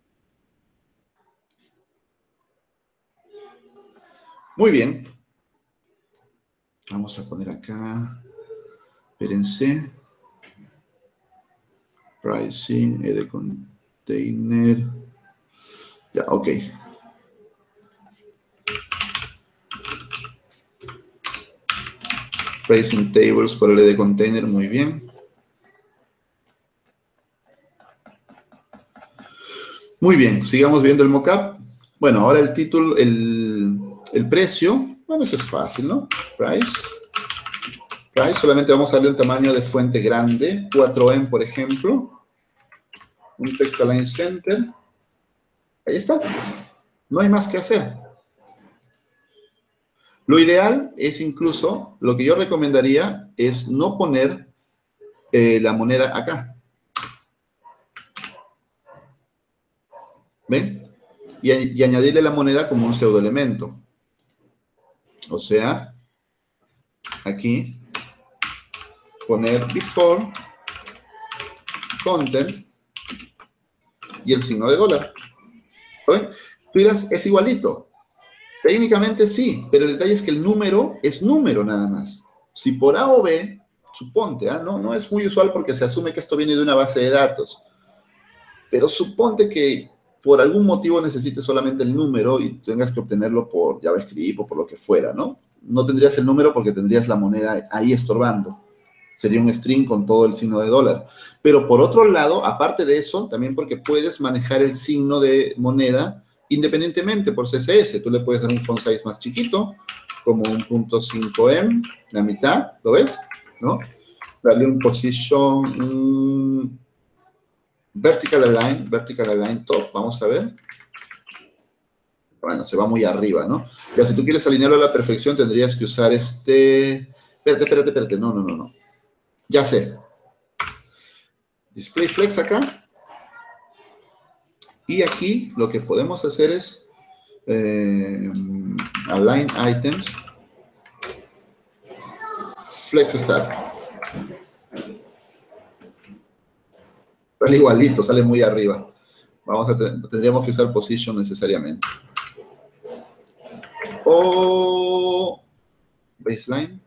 Muy bien. Vamos a poner acá. Espérense. Pricing, E D container. Ya, ok. Pricing tables por el E D container, muy bien. Muy bien, sigamos viendo el mockup. Bueno, ahora el título, el, el precio. Bueno, eso es fácil, ¿no? Price. Price, solamente vamos a darle un tamaño de fuente grande, cuatro M, por ejemplo. Un Text Align Center. Ahí está. No hay más que hacer. Lo ideal es incluso, lo que yo recomendaría es no poner eh, la moneda acá. ¿Ven? Y, y añadirle la moneda como un pseudoelemento. O sea, aquí poner before content y el signo de dólar. ¿Ven? Tú dirás, es igualito. Técnicamente sí, pero el detalle es que el número es número nada más. Si por A o B, suponte, ¿eh? no, no es muy usual porque se asume que esto viene de una base de datos. Pero suponte que por algún motivo necesites solamente el número y tengas que obtenerlo por JavaScript o por lo que fuera, ¿no? No tendrías el número porque tendrías la moneda ahí estorbando. Sería un string con todo el signo de dólar. Pero por otro lado, aparte de eso, también porque puedes manejar el signo de moneda independientemente por C S S. Tú le puedes dar un font size más chiquito, como un punto cinco M, la mitad, ¿lo ves? ¿No? Darle un position, un vertical align, vertical align top, vamos a ver. Bueno, se va muy arriba, ¿no? Ya, si tú quieres alinearlo a la perfección, tendrías que usar este... Espérate, espérate, espérate, no, no, no, no. Ya sé. Display flex acá. Y aquí lo que podemos hacer es eh, align items, flex start. ponerle igualito, sale muy arriba. Vamos a tendríamos que usar position necesariamente. O baseline.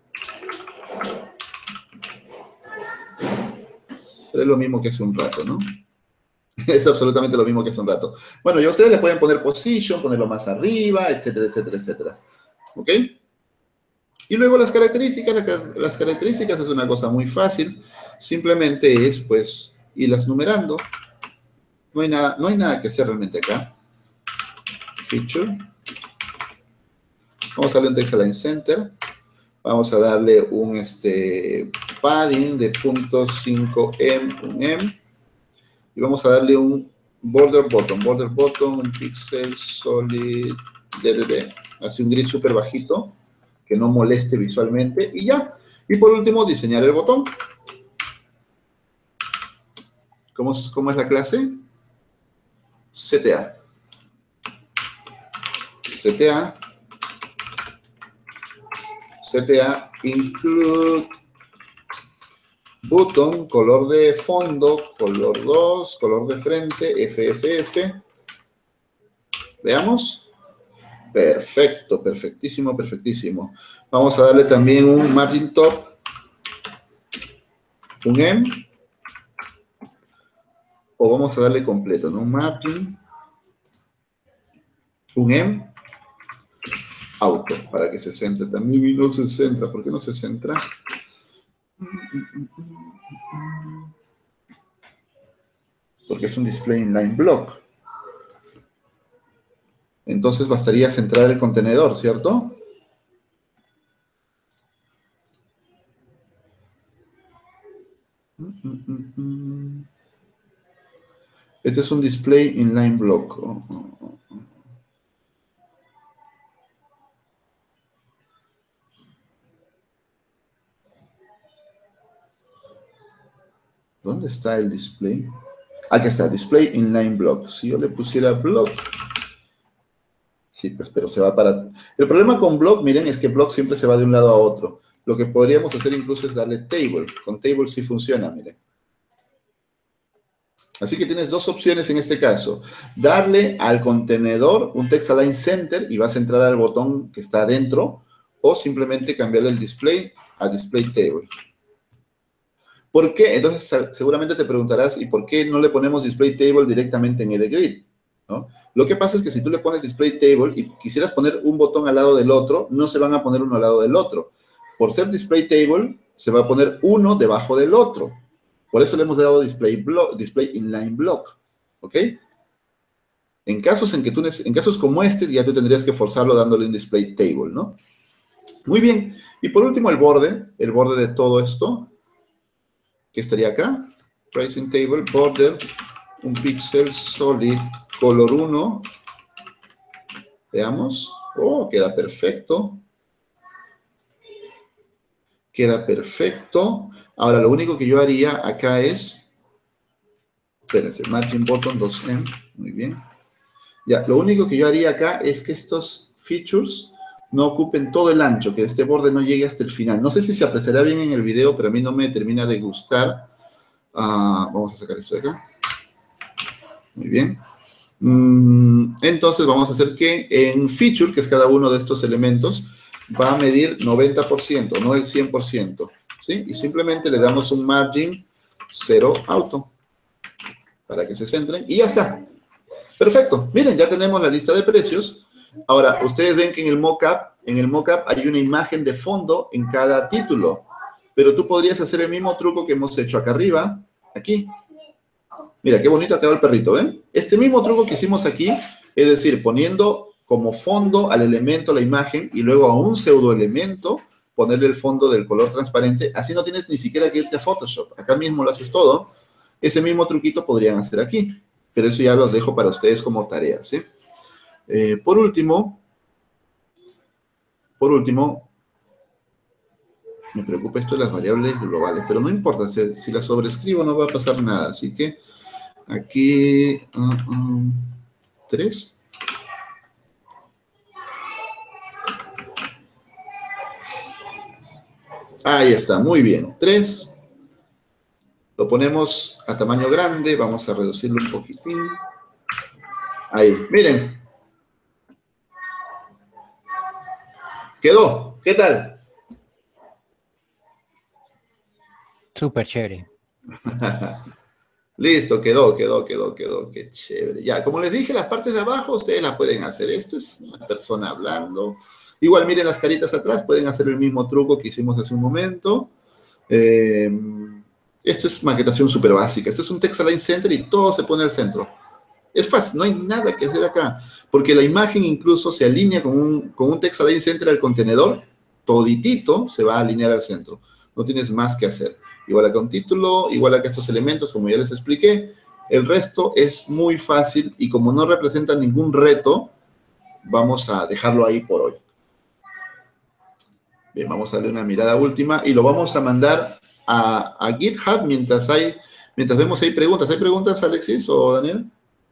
Pero es lo mismo que hace un rato, ¿no? Es absolutamente lo mismo que hace un rato. Bueno, ya ustedes le pueden poner position, ponerlo más arriba, etcétera, etcétera, etcétera. ¿Ok? Y luego las características. Las, las características es una cosa muy fácil. Simplemente es, pues, irlas numerando. No hay nada, no hay nada que hacer realmente acá. Feature. Vamos a darle un text align center. Vamos a darle un este, padding de punto cinco em, un em. Y vamos a darle un border bottom. Border bottom, un pixel solid D D D. Así un gris súper bajito, que no moleste visualmente. Y ya. Y por último, diseñar el botón. ¿Cómo es, cómo es la clase? C T A. C T A. C T A include button, color de fondo, color dos, color de frente, F F F. Veamos. Perfecto, perfectísimo, perfectísimo. Vamos a darle también un margin top, un em, o vamos a darle completo, ¿no? Un margin, un em, auto, para que se centre también y no se centra. ¿Por qué no se centra? Porque es un display inline block. Entonces bastaría centrar el contenedor, ¿cierto? Este es un display inline block. ¿Dónde está el display? Aquí está, display inline block. Si yo le pusiera block, sí, pues, pero se va para... El problema con block, miren, es que block siempre se va de un lado a otro. Lo que podríamos hacer incluso es darle table. Con table sí funciona, miren. Así que tienes dos opciones en este caso. Darle al contenedor un text align center y vas a entrar al botón que está adentro, o simplemente cambiarle el display a display table. ¿Por qué? Entonces seguramente te preguntarás, ¿y por qué no le ponemos display table directamente en EdgeGrid? ¿No? Lo que pasa es que si tú le pones display table y quisieras poner un botón al lado del otro, no se van a poner uno al lado del otro. Por ser display table, se va a poner uno debajo del otro. Por eso le hemos dado display, block, display inline block. ¿Ok? En casos, en, que tú, en casos como este, ya tú tendrías que forzarlo dándole un display table, ¿no? Muy bien. Y por último, el borde. El borde de todo esto, que estaría acá. Pricing table, border, un pixel solid, color uno. Veamos. Oh, queda perfecto. Queda perfecto. Ahora, lo único que yo haría acá es... Espérense, margin button dos em. Muy bien. Ya, lo único que yo haría acá es que estos features no ocupen todo el ancho, que este borde no llegue hasta el final. No sé si se apreciará bien en el video, pero a mí no me termina de gustar. Uh, vamos a sacar esto de acá. Muy bien. Mm, entonces vamos a hacer que en feature, que es cada uno de estos elementos, va a medir noventa por ciento, no el cien por ciento. ¿Sí? Y simplemente le damos un margin cero auto para que se centren y ya está. Perfecto. Miren, ya tenemos la lista de precios. Ahora, ustedes ven que en el mockup, en el mockup hay una imagen de fondo en cada título. Pero tú podrías hacer el mismo truco que hemos hecho acá arriba, aquí. Mira, qué bonito ha quedado el perrito, ¿ven? Este mismo truco que hicimos aquí, es decir, poniendo como fondo al elemento la imagen y luego a un pseudoelemento ponerle el fondo del color transparente. Así no tienes ni siquiera que irte a Photoshop. Acá mismo lo haces todo. Ese mismo truquito podrían hacer aquí. Pero eso ya los dejo para ustedes como tarea, ¿sí? Eh, por último, por último, me preocupa esto de las variables globales, pero no importa, si, si las sobrescribo no va a pasar nada, así que aquí, uh, um, tres. Ahí está, muy bien, tres. Lo ponemos a tamaño grande, vamos a reducirlo un poquitín. Ahí, miren. Quedó, ¿qué tal? Súper chévere. Listo, quedó, quedó, quedó, quedó, qué chévere. Ya, como les dije, las partes de abajo ustedes las pueden hacer. Esto es una persona hablando. Igual miren las caritas atrás, pueden hacer el mismo truco que hicimos hace un momento. Eh, esto es maquetación súper básica. Esto es un text align center y todo se pone al centro. Es fácil, no hay nada que hacer acá, porque la imagen incluso se alinea con un, con un text align center al contenedor, toditito se va a alinear al centro. No tienes más que hacer. Igual acá un título, igual acá estos elementos, como ya les expliqué. El resto es muy fácil y como no representa ningún reto, vamos a dejarlo ahí por hoy. Bien, vamos a darle una mirada última y lo vamos a mandar a, a GitHub mientras hay, mientras vemos si hay preguntas. ¿Hay preguntas, Alexis o Daniel?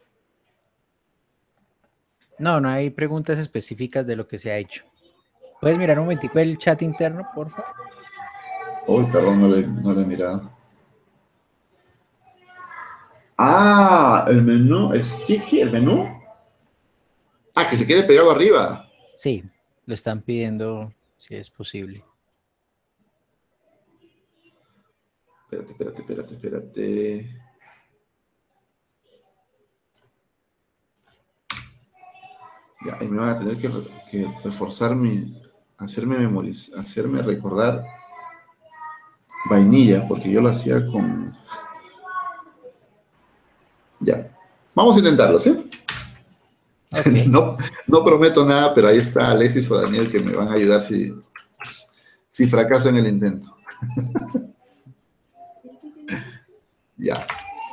No, no hay preguntas específicas de lo que se ha hecho. ¿Puedes mirar un momentico el chat interno, por favor? Uy, perdón, no le, no le he mirado. Ah, el menú, sticky, el menú. Ah, que se quede pegado arriba. Sí, lo están pidiendo si es posible. Espérate, espérate, espérate, espérate. Ya, y me van a tener que, que reforzar mi, hacerme memorizar, hacerme recordar vainilla, porque yo lo hacía con... Ya, vamos a intentarlo, ¿sí? Okay. No, no prometo nada, pero ahí está Alexis o Daniel que me van a ayudar si, si fracaso en el intento. Ya.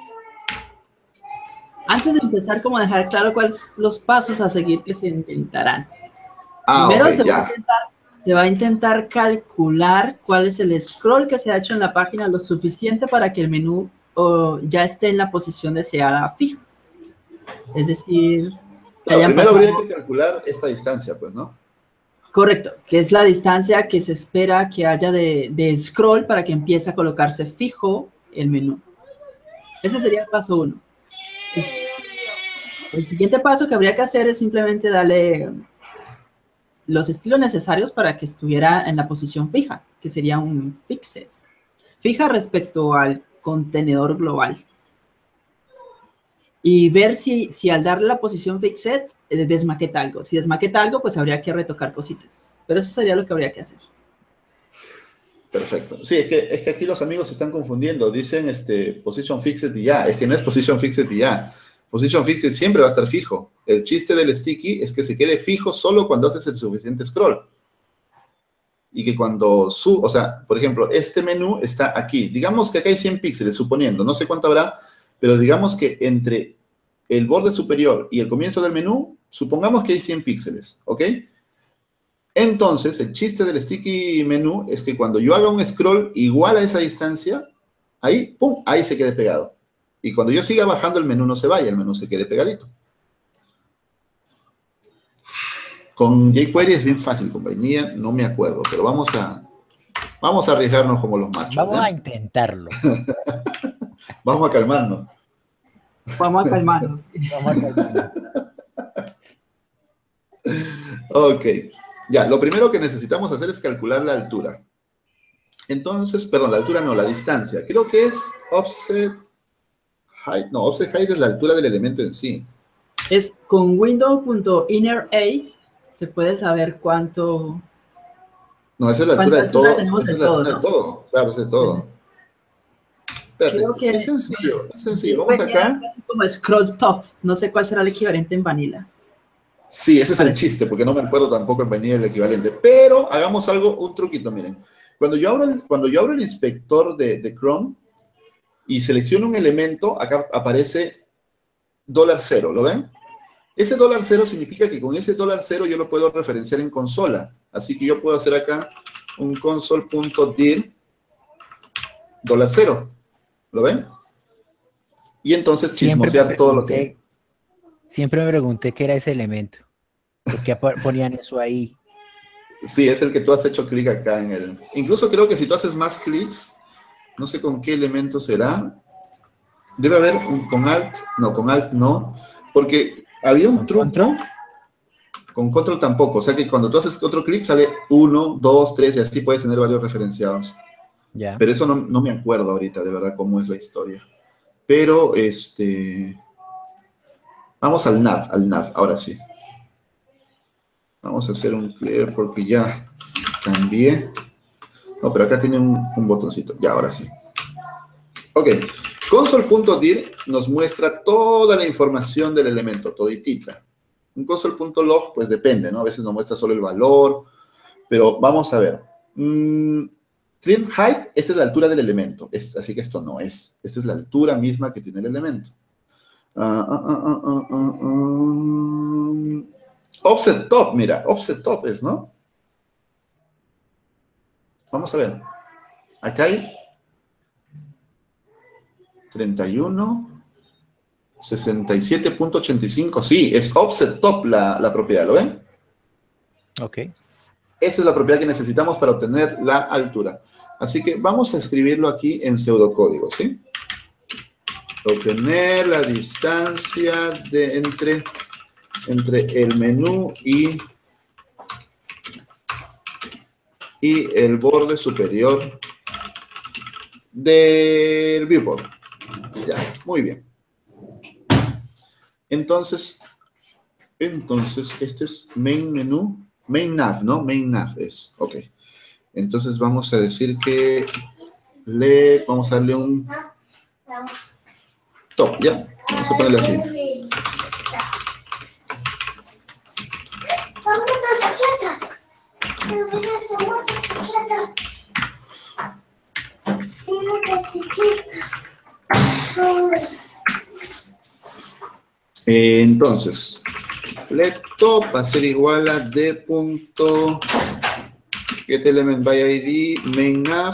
Antes de empezar, como dejar claro cuáles son los pasos a seguir que se intentarán. Ah, Primero okay, se, ya. va a intentar, se va a intentar calcular cuál es el scroll que se ha hecho en la página lo suficiente para que el menú oh, ya esté en la posición deseada fijo. Es decir, que Claro, hayan primero pasado... habría que calcular esta distancia, pues, ¿no? Correcto, que es la distancia que se espera que haya de, de scroll para que empiece a colocarse fijo el menú. Ese sería el paso uno. El, el siguiente paso que habría que hacer es simplemente darle los estilos necesarios para que estuviera en la posición fija, que sería un fixed. Fija respecto al contenedor global. Y ver si, si al darle la posición fixed eh, desmaqueta algo. Si desmaqueta algo, pues habría que retocar cositas. Pero eso sería lo que habría que hacer. Perfecto. Sí, es que, es que aquí los amigos se están confundiendo. Dicen este, position fixed y ya. Es que no es position fixed y ya. Position fixed siempre va a estar fijo. El chiste del sticky es que se quede fijo solo cuando haces el suficiente scroll. Y que cuando su, o sea, por ejemplo, este menú está aquí. Digamos que acá hay cien píxeles, suponiendo. No sé cuánto habrá, pero digamos que entre el borde superior y el comienzo del menú, supongamos que hay cien píxeles, ¿ok? Entonces, el chiste del sticky menú es que cuando yo haga un scroll igual a esa distancia, ahí, pum, ahí se quede pegado. Y cuando yo siga bajando, el menú no se vaya, el menú se quede pegadito. Con jQuery es bien fácil, con vainilla no me acuerdo, pero vamos a, vamos a arriesgarnos como los machos. Vamos ¿ya? a intentarlo. Vamos a calmarnos. Vamos a calmarnos. Vamos a calmarnos. Ok. Ya, lo primero que necesitamos hacer es calcular la altura. Entonces, perdón, la altura no, la distancia. Creo que es offset height. No, offset height es la altura del elemento en sí. Es con window.innerA se puede saber cuánto... No, esa es la altura de todo. Tenemos Esa de es la todo, altura ¿no? de todo. Claro, es de todo. Espérate, Creo que es sencillo, es sencillo. Vamos acá. Es como scroll top. No sé cuál será el equivalente en Vanilla. Sí, ese es el Parece. chiste, porque no me acuerdo tampoco en Vanilla el equivalente. Pero hagamos algo, un truquito, miren. Cuando yo abro el, cuando yo abro el inspector de, de Chrome y selecciono un elemento, acá aparece dólar cero, ¿lo ven? Ese dólar cero significa que con ese dólar cero yo lo puedo referenciar en consola. Así que yo puedo hacer acá un console.dir dólar cero. ¿Lo ven? Y entonces chismosear todo lo que... Siempre me pregunté qué era ese elemento. ¿Por qué ponían eso ahí? Sí, es el que tú has hecho clic acá en el... Incluso creo que si tú haces más clics, No sé con qué elemento será. Debe haber un con Alt. No, con Alt no. Porque había un ¿Con truco. control? Con Control tampoco. O sea que cuando tú haces otro clic sale uno, dos, tres y así puedes tener varios referenciados. Ya. Pero eso no, no me acuerdo ahorita de verdad cómo es la historia. Pero, este... Vamos al nav, al nav, ahora sí. Vamos a hacer un clear porque ya cambié. No, pero acá tiene un, un botoncito. Ya, ahora sí. Ok. Console.dir nos muestra toda la información del elemento, toditita. Un console.log, pues depende, ¿no? A veces nos muestra solo el valor, pero vamos a ver. Mm, trim height, esta es la altura del elemento, es, así que esto no es. Esta es la altura misma que tiene el elemento. Uh, uh, uh, uh, uh, uh, offset top, mira, offset top es, ¿no? Vamos a ver. Acá hay treinta y uno, sesenta y siete punto ochenta y cinco. Sí, es offset top la, la propiedad, ¿lo ven? Ok. Esta es la propiedad que necesitamos para obtener la altura. Así que vamos a escribirlo aquí en pseudocódigo, ¿sí? Obtener la distancia de entre, entre el menú y, y el borde superior del viewport. Ya, muy bien. Entonces, entonces, este es main menú, main nav, ¿no? Main nav es, ok. Entonces vamos a decir que le, vamos a darle un top, ¿ya? Vamos a ponerle así. Eh, entonces, let top va a ser igual a d punto get element by id main nav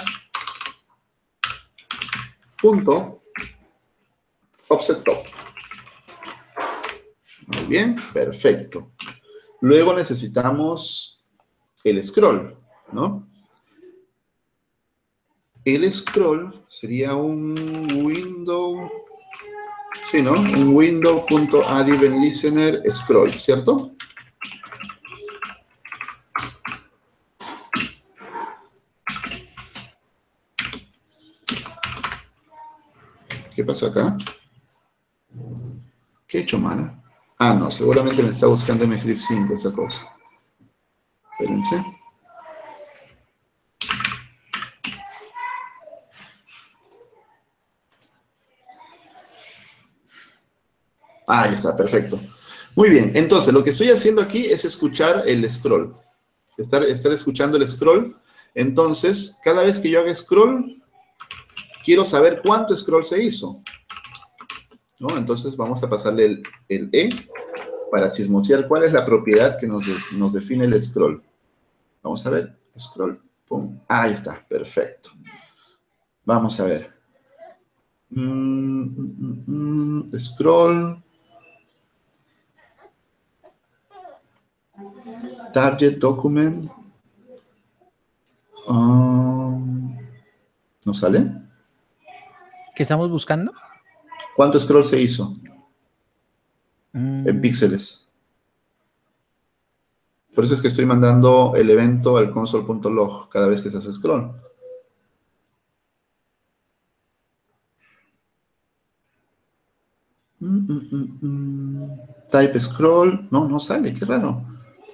punto offset top. Muy bien, perfecto. Luego necesitamos el scroll, ¿no? El scroll sería un window, sí, ¿no? Un window.add event listener scroll, ¿cierto? ¿Qué pasó acá? ¿Qué he hecho mal? Ah, no, seguramente me está buscando M Script cinco esa cosa. Espérense. Ah, ya está, perfecto. Muy bien, entonces lo que estoy haciendo aquí es escuchar el scroll. Estar, estar escuchando el scroll. Entonces, cada vez que yo haga scroll, quiero saber cuánto scroll se hizo, ¿no? Entonces vamos a pasarle el, el E para chismosear cuál es la propiedad que nos, nos define el scroll. Vamos a ver, scroll, pum. Ah, ahí está, perfecto. Vamos a ver. Mm, mm, mm, scroll. Target document. Um, ¿No sale? ¿Qué estamos buscando? ¿Cuánto scroll se hizo? Mm. En píxeles. Por eso es que estoy mandando el evento al console.log cada vez que se hace scroll. Mm, mm, mm, mm. Type scroll. No, no sale, qué raro.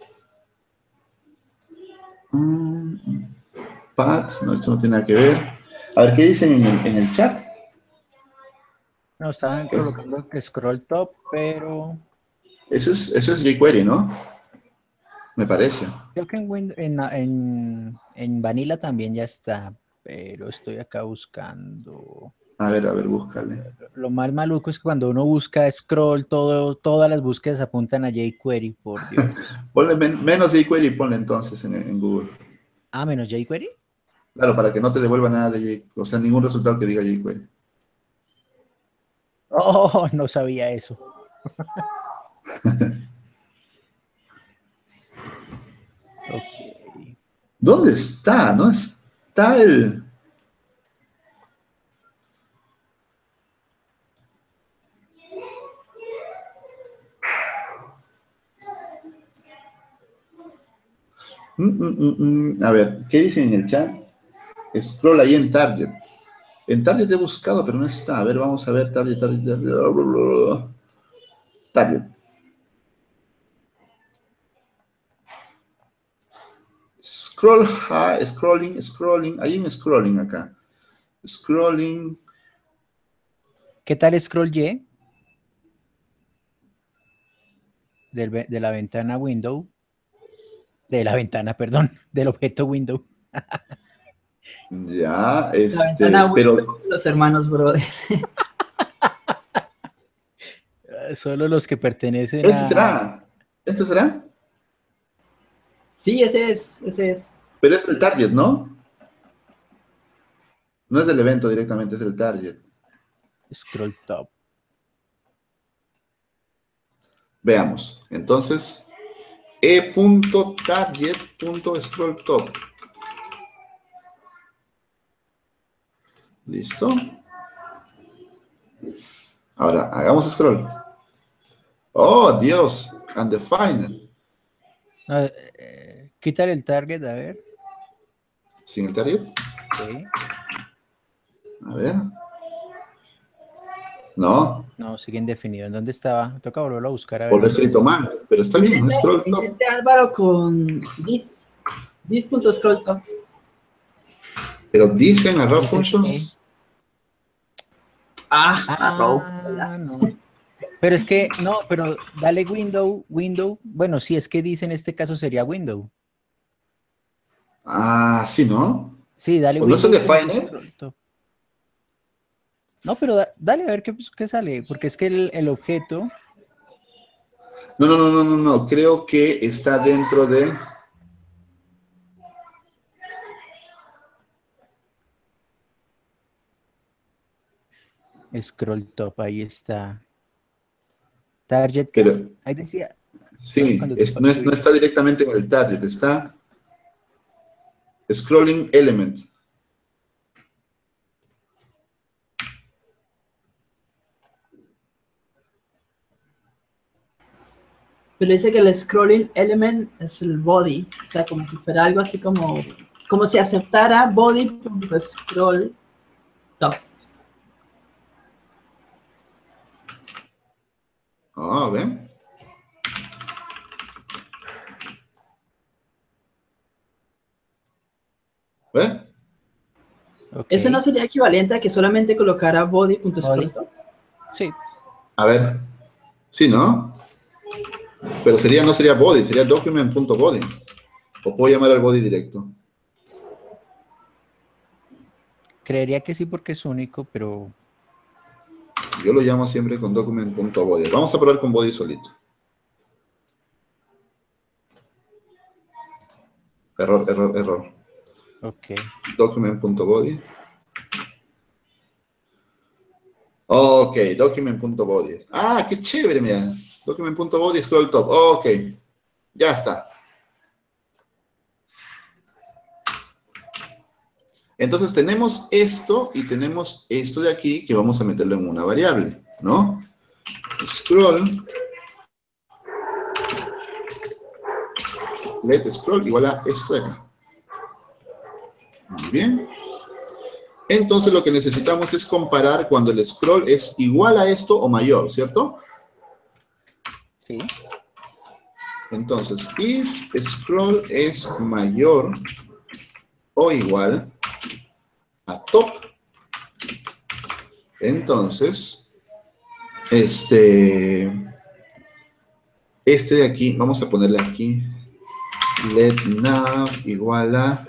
Mm, mm. Path, no, esto no tiene nada que ver. A ver, ¿qué dicen en el, en el chat? No, estaban Pues, colocando el scroll top, pero eso es, eso es jQuery, ¿no? Me parece. creo que en, Win- en, en, en Vanilla también ya está, pero estoy acá buscando. A ver, a ver, búscale. Lo más maluco es que cuando uno busca scroll, todo, todas las búsquedas apuntan a jQuery, por Dios. Ponle men- menos jQuery, ponle entonces en, en Google. Ah, menos jQuery. Claro, para que no te devuelva nada de jQuery, o sea, ningún resultado que diga jQuery. Oh, no sabía eso. Ok. ¿Dónde está? ¿No está el...? Mm, mm, mm, mm. A ver, ¿qué dicen en el chat? Scroll ahí en Target. En Target he buscado, pero no está. A ver, vamos a ver Target, Target, Target. Target. Scroll high, scrolling, scrolling. Hay un scrolling acá. Scrolling. ¿Qué tal Scroll Y? Del, de la ventana window. De la ventana, perdón. Del objeto window. Ya, La ventana este, web pero. de los hermanos brother. Solo los que pertenecen ¿Este a... será? ¿Este será? Sí, ese es, ese es. Pero es el Target, ¿no? No es del evento directamente, es el Target. Scroll top. Veamos. Entonces, e.target.scrolltop. ¿Listo? Ahora, hagamos scroll. Oh, Dios. Undefined. No, eh, quítale el target, a ver. ¿Sin el target? Sí. A ver. No. No, sigue indefinido. ¿En dónde estaba? Toca volverlo a buscar a ver. Por lo escrito mal. Pero está bien, Intente, scroll top. intente Álvaro con this. This.scrolltop. Pero dicen arrow Dice functions. Ah, Ah, arrow. no. Pero es que, no, pero dale window, window. Bueno, si es que dice en este caso sería window. Ah, sí, ¿no? Sí, dale ¿O no se window. define? No, pero da, dale a ver qué, qué sale, porque es que el, el objeto... No, no, no, no, no, no. Creo que está dentro de... Scroll top, ahí está. Target, ¿qué? Pero, Ahí decía. sí, Cuando te es, no, es, no está directamente en el target, está scrolling element. Pero dice que el scrolling element es el body. O sea, como si fuera algo así como... Como si aceptara body.scroll top. Ah, ¿ven? ¿Ve? Okay. ¿Eso no sería equivalente a que solamente colocara body.scrolltop? Sí. A ver. Sí, ¿no? Pero sería, no sería body, sería document.body. O puedo llamar al body directo. Creería que sí porque es único, pero... Yo lo llamo siempre con document.body. Vamos a probar con body solito. Error, error, error. Ok. Document.body. Ok, document.body. Ah, qué chévere, mira. Document.body, scroll top. Ok, ya está. Entonces tenemos esto y tenemos esto de aquí que vamos a meterlo en una variable, ¿no? Scroll. Let scroll igual a esto de acá. Muy bien. Entonces lo que necesitamos es comparar cuando el scroll es igual a esto o mayor, ¿cierto? Sí. Entonces, if scroll es mayor o igual a top, entonces, este, este de aquí, vamos a ponerle aquí, let nav igual a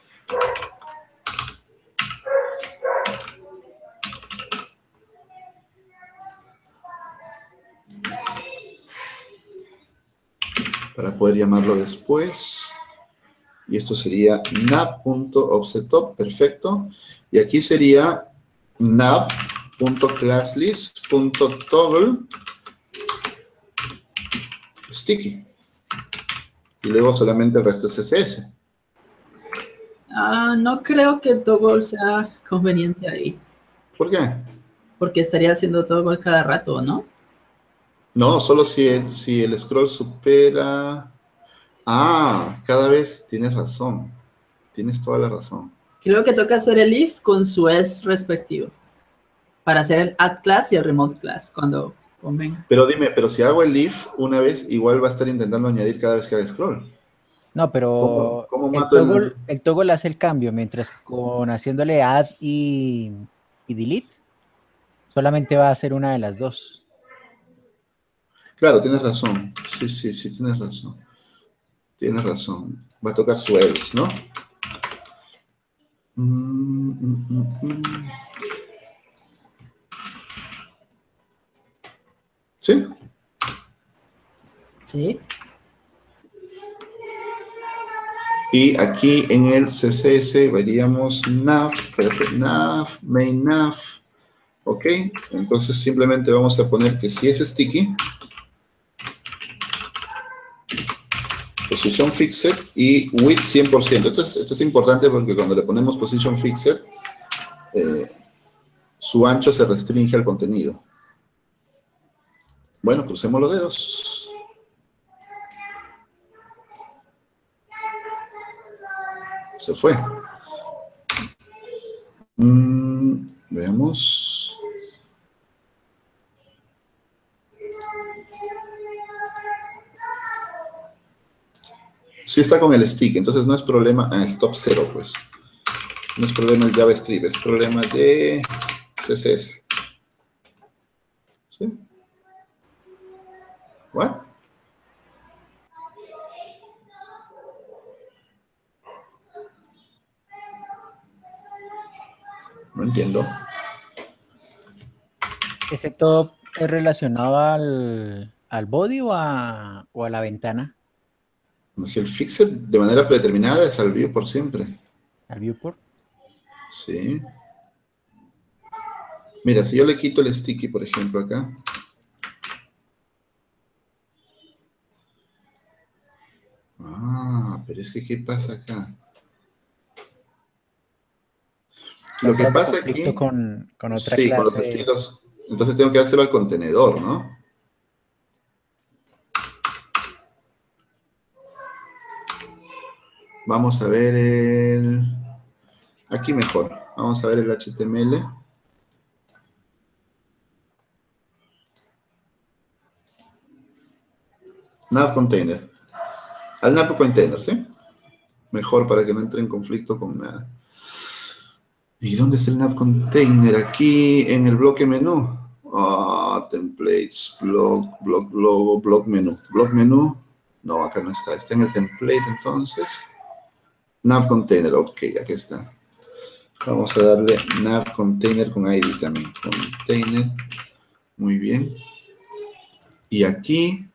para poder llamarlo después. Y esto sería nav.offsettop, perfecto. Y aquí sería nav.classlist.toggle sticky. Y luego solamente el resto es C S S. Ah, no creo que toggle sea conveniente ahí. ¿Por qué? Porque estaría haciendo toggle cada rato, ¿no? No, solo si el, si el scroll supera... Ah, cada vez tienes razón. Tienes toda la razón. Creo que toca hacer el if con su es respectivo. Para hacer el add class y el remote class cuando convenga. Pero dime, pero si hago el if una vez, igual va a estar intentando añadir cada vez que haga scroll. No, pero ¿Cómo, cómo el, mato toggle, el...? el toggle hace el cambio, mientras con haciéndole add y, y delete, solamente va a hacer una de las dos. Claro, tienes razón. Sí, sí, sí, tienes razón. Tienes razón. Va a tocar su else, ¿no? Mm, mm, mm, mm. ¿Sí? Sí. Y aquí en el C S S veríamos nav, espérate, nav, main nav, ok, entonces simplemente vamos a poner que si es sticky, position fixed y width cien por ciento. Esto es, esto es importante porque cuando le ponemos position fixed, eh, su ancho se restringe al contenido. Bueno, crucemos los dedos. Se fue. Mm, veamos. Sí está con el stick, entonces no es problema. Ah, stop cero, pues. No es problema el JavaScript, es problema de C S S. ¿Sí? ¿What? No entiendo. ¿Ese top es relacionado al, al body o a, o a la ventana? El fixed de manera predeterminada es al view por siempre. ¿Al viewport? Sí. Mira, si yo le quito el sticky, por ejemplo, acá. Ah, pero es que ¿qué pasa acá? Lo que pasa aquí... Con, con otra sí, clase. con los estilos. Entonces tengo que dárselo al contenedor, ¿no? Vamos a ver el... Aquí mejor. Vamos a ver el H T M L. Nav container. Al nav container, ¿sí? Mejor para que no entre en conflicto con nada. ¿Y dónde está el nav container? Aquí en el bloque menú. Ah, templates, blog, blog, logo, blog menú. Blog menú. No, acá no está. Está en el template entonces. Nav container, ok, aquí está. Vamos a darle nav container con I D también. Container. Muy bien. Y aquí,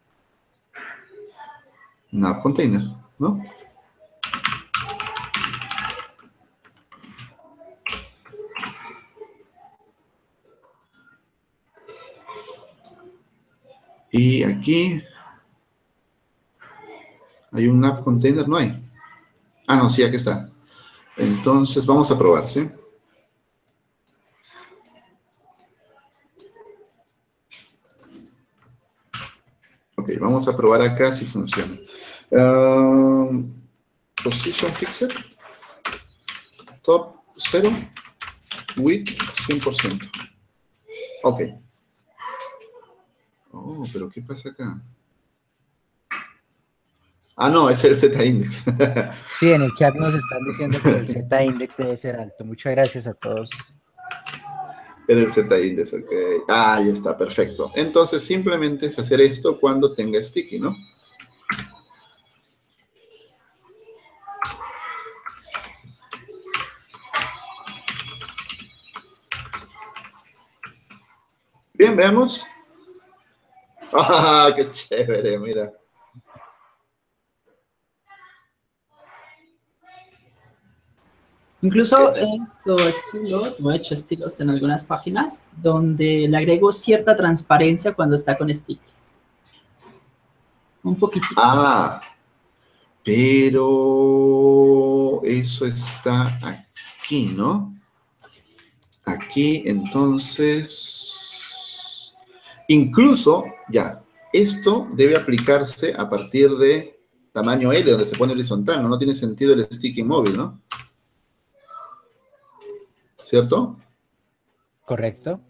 nav container, ¿no? Y aquí hay un nav container, no hay. Ah, no, sí, aquí está. Entonces, vamos a probar, ¿sí? Ok, vamos a probar acá si funciona. Um, position fixed. Top cero. Width cien por ciento. Ok. Oh, pero ¿qué pasa acá? Ah, no, es el Z-index. Sí, en el chat nos están diciendo que el Z-index debe ser alto. Muchas gracias a todos. Era el Z-index, ok. Ah, ya está, perfecto. Entonces, simplemente es hacer esto cuando tenga sticky, ¿no? Bien, veamos. ¡Ah, qué chévere! Mira. Incluso he visto estilos, o he hecho estilos en algunas páginas, donde le agrego cierta transparencia cuando está con stick. Un poquitito. Ah, pero eso está aquí, ¿no? Aquí, entonces, incluso, ya, esto debe aplicarse a partir de tamaño L, donde se pone horizontal, ¿no? No tiene sentido el stick móvil, ¿no? ¿Cierto? Correcto.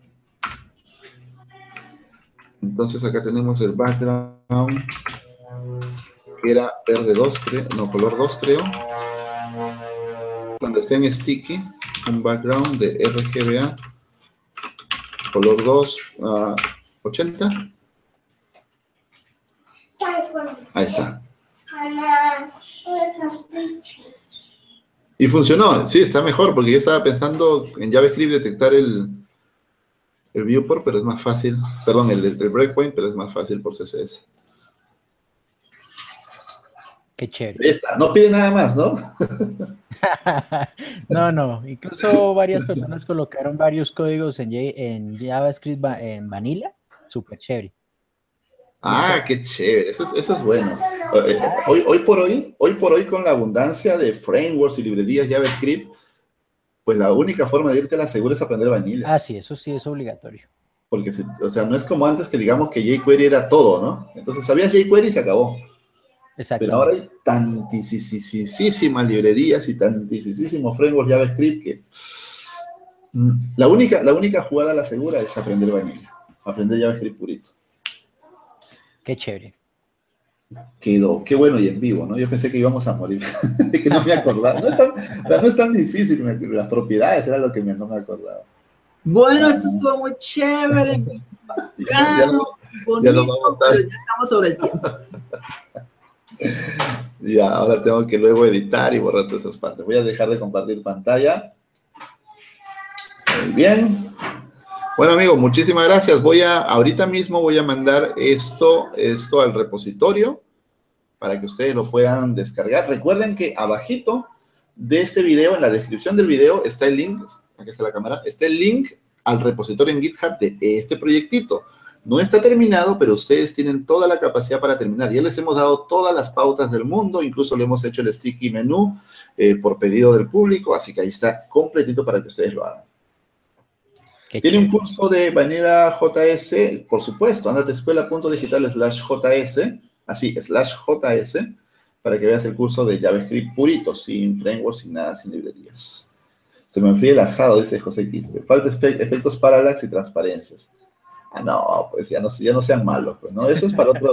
Entonces acá tenemos el background, que era verde dos, creo, no, color dos, creo. Cuando esté en sticky, un background de R G B A, color dos, uh, ochenta. Ahí está. Y funcionó, sí, está mejor, porque yo estaba pensando en JavaScript detectar el, el viewport, pero es más fácil, perdón, el, el breakpoint, pero es más fácil por C S S. Qué chévere. Ahí está, no pide nada más, ¿no? No, no, incluso varias personas colocaron varios códigos en, en JavaScript en Vanilla, súper chévere. Ah, qué chévere, eso es, eso es bueno. Hoy, hoy por hoy, hoy por hoy con la abundancia de frameworks y librerías JavaScript, pues la única forma de irte a la segura es aprender Vanilla. Ah, sí, eso sí es obligatorio. Porque, si, o sea, no es como antes que digamos que jQuery era todo, ¿no? Entonces sabías jQuery y se acabó. Pero ahora hay tantísimas librerías y tantísimos frameworks JavaScript que la única, la única jugada a la segura es aprender Vanilla, aprender JavaScript purito. Qué chévere. Quedó, qué bueno y en vivo, ¿no? Yo pensé que íbamos a morir, que no me acordaba. No es tan, no es tan difícil, las propiedades era lo que me, no me acordaba. Bueno, ah, esto estuvo muy chévere, muy bacano, ya no, bonito, ya no vamos a estar. pero ya estamos sobre el tiempo. Ya, ahora tengo que luego editar y borrar todas esas partes. Voy a dejar de compartir pantalla. Muy bien. Bueno, amigos, muchísimas gracias. Voy a, ahorita mismo voy a mandar esto, esto al repositorio para que ustedes lo puedan descargar. Recuerden que abajito de este video, en la descripción del video, está el link, aquí está la cámara, está el link al repositorio en GitHub de este proyectito. No está terminado, pero ustedes tienen toda la capacidad para terminar. Ya les hemos dado todas las pautas del mundo, incluso le hemos hecho el sticky menú eh, por pedido del público, así que ahí está completito para que ustedes lo hagan. Qué Tiene chévere. Un curso de Vanilla J S, por supuesto, andate escuela.digital slash JS, así, slash JS, para que veas el curso de JavaScript purito, sin framework, sin nada, sin librerías. Se me enfría el asado, dice José Quispe. Falta efectos parallax y transparencias. Ah, no, pues ya no, ya no sean malos, pues, ¿no? Eso es para otro,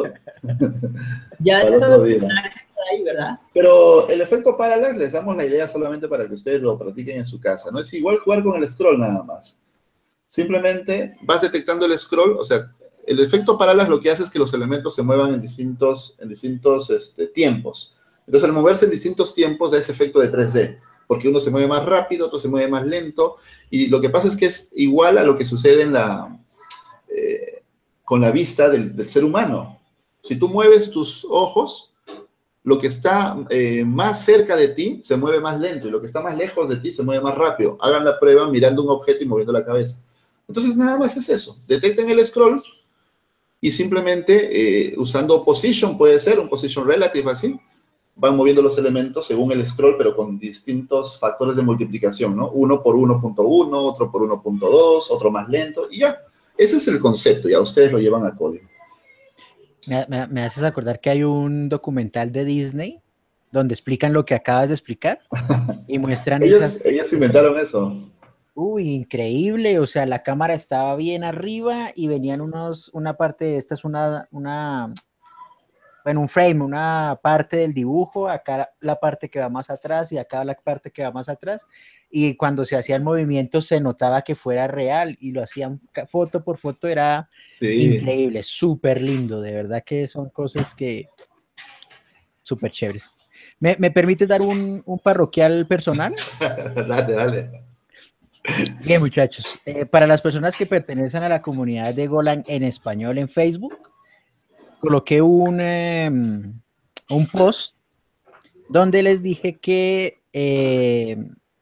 ya para está otro día. Ahí, ¿verdad? Pero el efecto parallax les damos la idea solamente para que ustedes lo practiquen en su casa. No es igual jugar con el scroll nada más. Simplemente vas detectando el scroll, o sea, el efecto parallax lo que hace es que los elementos se muevan en distintos, en distintos este, tiempos. Entonces, al moverse en distintos tiempos da ese efecto de tres D, porque uno se mueve más rápido, otro se mueve más lento, y lo que pasa es que es igual a lo que sucede en la, eh, con la vista del, del ser humano. Si tú mueves tus ojos, lo que está eh, más cerca de ti se mueve más lento, y lo que está más lejos de ti se mueve más rápido. Hagan la prueba mirando un objeto y moviendo la cabeza. Entonces, nada más es eso. Detecten el scroll y simplemente eh, usando position, puede ser, un position relative así, van moviendo los elementos según el scroll, pero con distintos factores de multiplicación, ¿no? Uno por uno punto uno, otro por uno punto dos, otro más lento, y ya. Ese es el concepto, ya ustedes lo llevan a código. Me, me, me haces acordar que hay un documental de Disney donde explican lo que acabas de explicar y muestran ellos, esas... Ellos inventaron esas... eso. Uy, increíble, o sea, la cámara estaba bien arriba y venían unos, una parte, esta es una, una, bueno, un frame, una parte del dibujo, acá la parte que va más atrás y acá la parte que va más atrás, y cuando se hacían movimientos se notaba que fuera real y lo hacían foto por foto, era sí. Increíble, súper lindo, de verdad que son cosas que súper chéveres. ¿Me, ¿Me permites dar un, un parroquial personal? Dale, dale. Bien, muchachos, eh, para las personas que pertenecen a la comunidad de Golang en español en Facebook, coloqué un, eh, un post donde les dije que eh,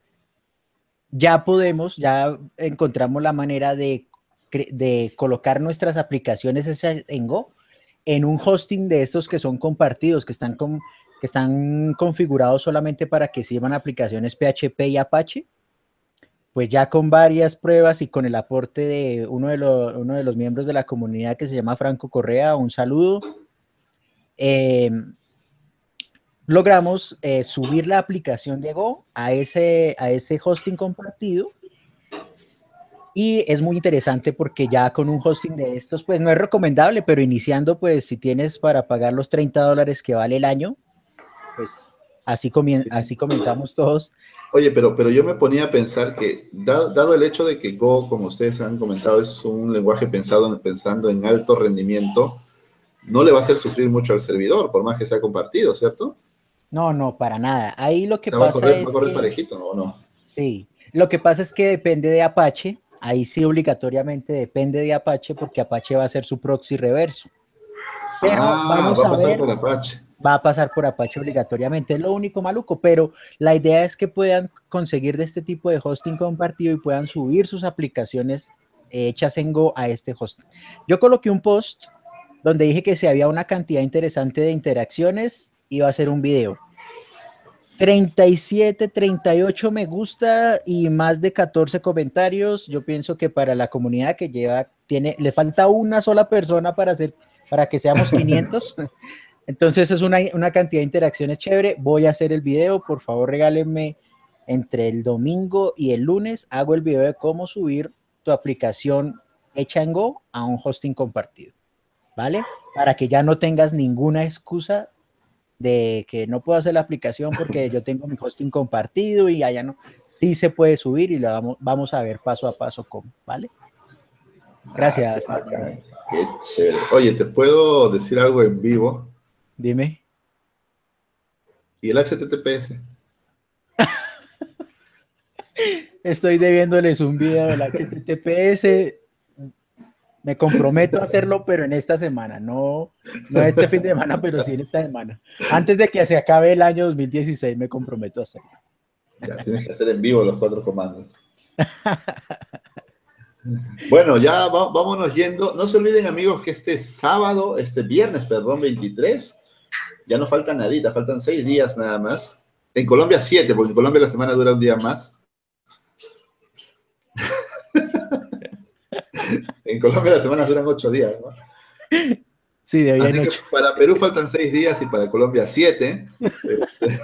ya podemos, ya encontramos la manera de, de colocar nuestras aplicaciones en Go en un hosting de estos que son compartidos, que están, con, que están configurados solamente para que sirvan aplicaciones P H P y Apache. Pues ya con varias pruebas y con el aporte de uno de, los, uno de los miembros de la comunidad que se llama Franco Correa, un saludo, eh, logramos eh, subir la aplicación de Go a ese, a ese hosting compartido. Y es muy interesante porque ya con un hosting de estos, pues no es recomendable, pero iniciando, pues si tienes para pagar los treinta dólares que vale el año, pues así, comien sí. así comenzamos todos. Oye, pero, pero yo me ponía a pensar que, dado, dado el hecho de que Go, como ustedes han comentado, es un lenguaje pensado, pensando en alto rendimiento, no le va a hacer sufrir mucho al servidor, por más que sea compartido, ¿cierto? No, no, para nada. Ahí lo que o sea, pasa va a correr, es va a correr que... parejito, ¿no? ¿no? Sí, lo que pasa es que depende de Apache. Ahí sí obligatoriamente depende de Apache porque Apache va a hacer su proxy reverso. Pero ah, vamos va a a pasar ver, por Apache. Va a pasar por Apache obligatoriamente, es lo único maluco, pero la idea es que puedan conseguir de este tipo de hosting compartido y puedan subir sus aplicaciones hechas en Go a este hosting. Yo coloqué un post donde dije que si había una cantidad interesante de interacciones, iba a hacer un video. treinta y siete, treinta y ocho me gusta y más de catorce comentarios. Yo pienso que para la comunidad que lleva, tiene, le falta una sola persona para, hacer, para que seamos quinientos. Entonces es una, una cantidad de interacciones chévere. Voy a hacer el video, por favor regálenme entre el domingo y el lunes. Hago el video de cómo subir tu aplicación hecha en Go a un hosting compartido, ¿vale? Para que ya no tengas ninguna excusa de que no puedo hacer la aplicación porque yo tengo mi hosting compartido y allá no. Sí se puede subir y lo vamos, vamos a ver paso a paso cómo, ¿vale? Gracias. Ah, qué, qué chévere. Oye, ¿te puedo decir algo en vivo? Dime. ¿Y el H T T P S? Estoy debiéndoles un video del H T T P S. Me comprometo a hacerlo, pero en esta semana, no, no este fin de semana, pero sí en esta semana. Antes de que se acabe el año dos mil dieciséis, me comprometo a hacerlo. Ya, tienes que hacer en vivo los cuatro comandos. Bueno, ya va, vámonos yendo. No se olviden, amigos, que este sábado, este viernes, perdón, veintitrés, ya no falta nadita, faltan seis días nada más. En Colombia siete, porque en Colombia la semana dura un día más. En Colombia las semanas duran ocho días, ¿no? Sí, de Así que para Perú faltan seis días y para Colombia siete. Este,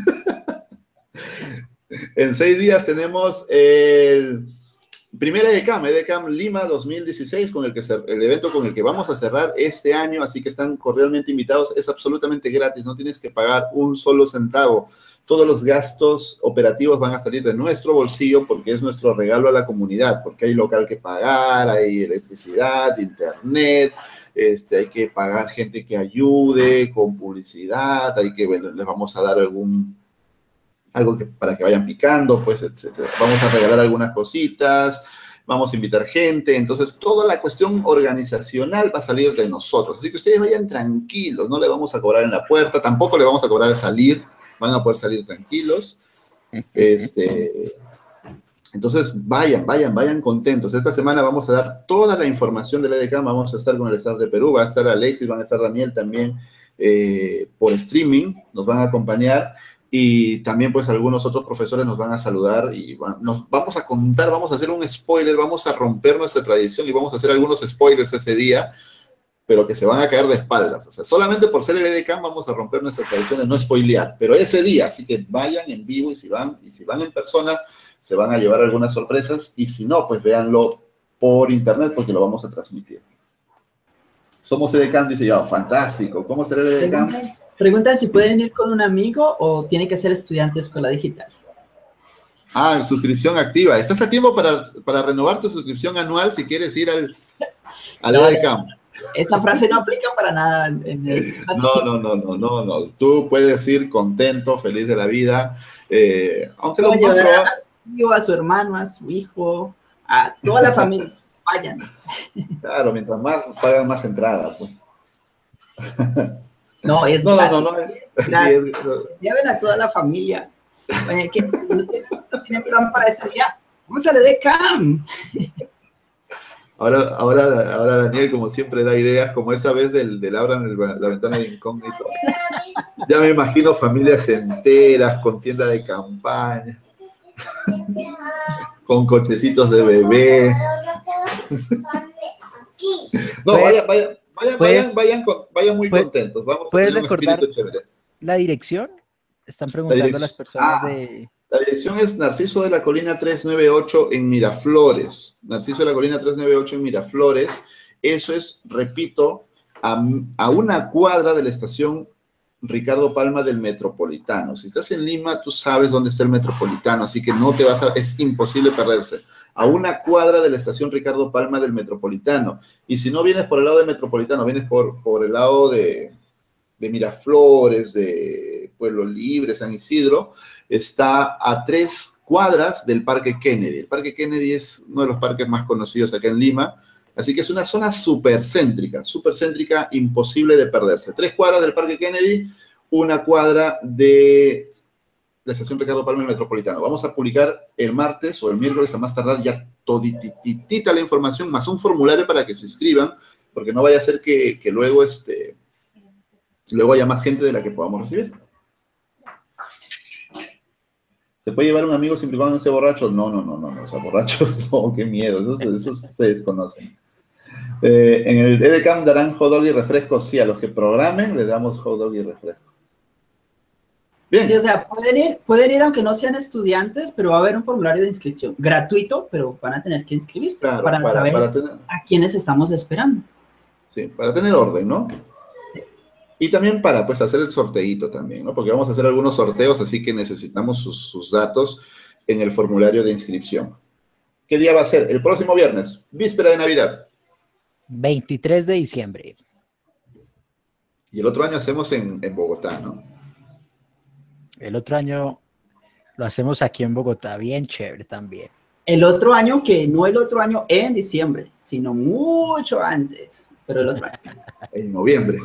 en seis días tenemos el primer EDCAM, EDCAM Lima dos mil dieciséis, con el, que se, el evento con el que vamos a cerrar este año, así que están cordialmente invitados. Es absolutamente gratis, no tienes que pagar un solo centavo. Todos los gastos operativos van a salir de nuestro bolsillo porque es nuestro regalo a la comunidad, porque hay local que pagar, hay electricidad, internet, este, hay que pagar gente que ayude con publicidad, hay que, bueno, les vamos a dar algún, algo que, para que vayan picando, pues, etcétera. Vamos a regalar algunas cositas, vamos a invitar gente, entonces toda la cuestión organizacional va a salir de nosotros, así que ustedes vayan tranquilos, no le vamos a cobrar en la puerta, tampoco le vamos a cobrar al salir, van a poder salir tranquilos. Este, entonces, vayan, vayan, vayan contentos. Esta semana vamos a dar toda la información del EDCAM, vamos a estar con el staff de Perú, va a estar Alexis, van a estar Daniel también eh, por streaming, nos van a acompañar y también pues algunos otros profesores nos van a saludar y va, nos vamos a contar, vamos a hacer un spoiler, vamos a romper nuestra tradición y vamos a hacer algunos spoilers ese día, pero que se van a caer de espaldas. O sea, solamente por ser el EDCAM vamos a romper nuestra tradición de no spoilear, pero ese día, así que vayan en vivo y si van, y si van en persona, se van a llevar algunas sorpresas, y si no, pues véanlo por internet porque lo vamos a transmitir. Somos EDCAM, dice yo, fantástico. ¿Cómo será el EDCAM? Preguntan, preguntan si pueden ir con un amigo o tiene que ser estudiante de escuela digital. Ah, suscripción activa. Estás a tiempo para, para renovar tu suscripción anual si quieres ir al, al EDCAM. Esta frase no aplica para nada. En el... No, no, no, no, no, no. Tú puedes ir contento, feliz de la vida. Eh, aunque lo más probable... a su tío, a su hermano, a su hijo, a toda la familia. Vayan. Claro, mientras más pagan más entrada, pues. No, es no, gratis. no, no, no. Es gratis. Sí, es... Lleven a toda la familia. Oye, ¿qué? ¿No tienen, no tienen plan para ese día? Vamos a la EDCAM. Ahora, ahora, ahora Daniel, como siempre, da ideas, como esa vez del, del abran el, la ventana de incógnito. Ya me imagino familias enteras con tienda de campaña, con cochecitos de bebé. No, pues, vayan, vayan, vayan, pues, vayan, vayan, con, vayan muy pues, contentos. Vamos a puedes tener un recordar, espíritu chévere. la dirección? Están preguntando direc- las personas ah, de... La dirección es Narciso de la Colina trescientos noventa y ocho en Miraflores. Narciso de la Colina trescientos noventa y ocho en Miraflores. Eso es, repito, a, a una cuadra de la estación Ricardo Palma del Metropolitano. Si estás en Lima, tú sabes dónde está el Metropolitano, así que no te vas a... Es imposible perderse. A una cuadra de la estación Ricardo Palma del Metropolitano. Y si no vienes por el lado del Metropolitano, vienes por, por el lado de, de Miraflores, de Pueblo Libre, San Isidro, está a tres cuadras del Parque Kennedy. El Parque Kennedy es uno de los parques más conocidos acá en Lima, así que es una zona súper céntrica, súper céntrica, imposible de perderse. Tres cuadras del Parque Kennedy, una cuadra de la estación Ricardo Palma del Metropolitano. Vamos a publicar el martes o el miércoles a más tardar ya todititita la información, más un formulario para que se inscriban, porque no vaya a ser que, que luego, este, luego haya más gente de la que podamos recibir. ¿Se puede llevar un amigo siempre y cuando no sea borracho? No, no, no, no, no, o sea, borrachos, no, qué miedo, esos, esos se desconocen. Eh, en el EDCAM darán hot dog y refresco, sí, a los que programen les damos hot dog y refresco. Bien. Sí, o sea, pueden ir, pueden ir aunque no sean estudiantes, pero va a haber un formulario de inscripción gratuito, pero van a tener que inscribirse Claro, para, para, saber para tener, a quiénes estamos esperando. sí, para tener orden, ¿no? Sí. Y también para, pues, hacer el sorteíto también, ¿no? Porque vamos a hacer algunos sorteos, así que necesitamos sus, sus datos en el formulario de inscripción. ¿Qué día va a ser? El próximo viernes, víspera de Navidad. veintitrés de diciembre. Y el otro año hacemos en, en Bogotá, ¿no? El otro año lo hacemos aquí en Bogotá, bien chévere también. El otro año, que no el otro año en diciembre, sino mucho antes, pero el otro año. En noviembre.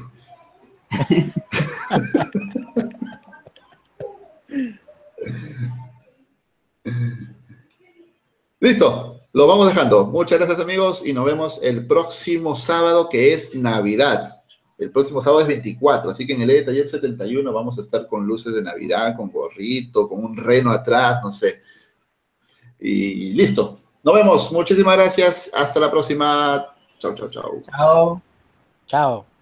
Listo, lo vamos dejando. Muchas gracias, amigos, y nos vemos el próximo sábado, que es Navidad. El próximo sábado es veinticuatro, así que en el E D Taller setenta y uno vamos a estar con luces de Navidad, con gorrito, con un reno atrás, no sé. Y listo. Nos vemos. Muchísimas gracias. Hasta la próxima. Chao, chao, chao. Chao. Chao.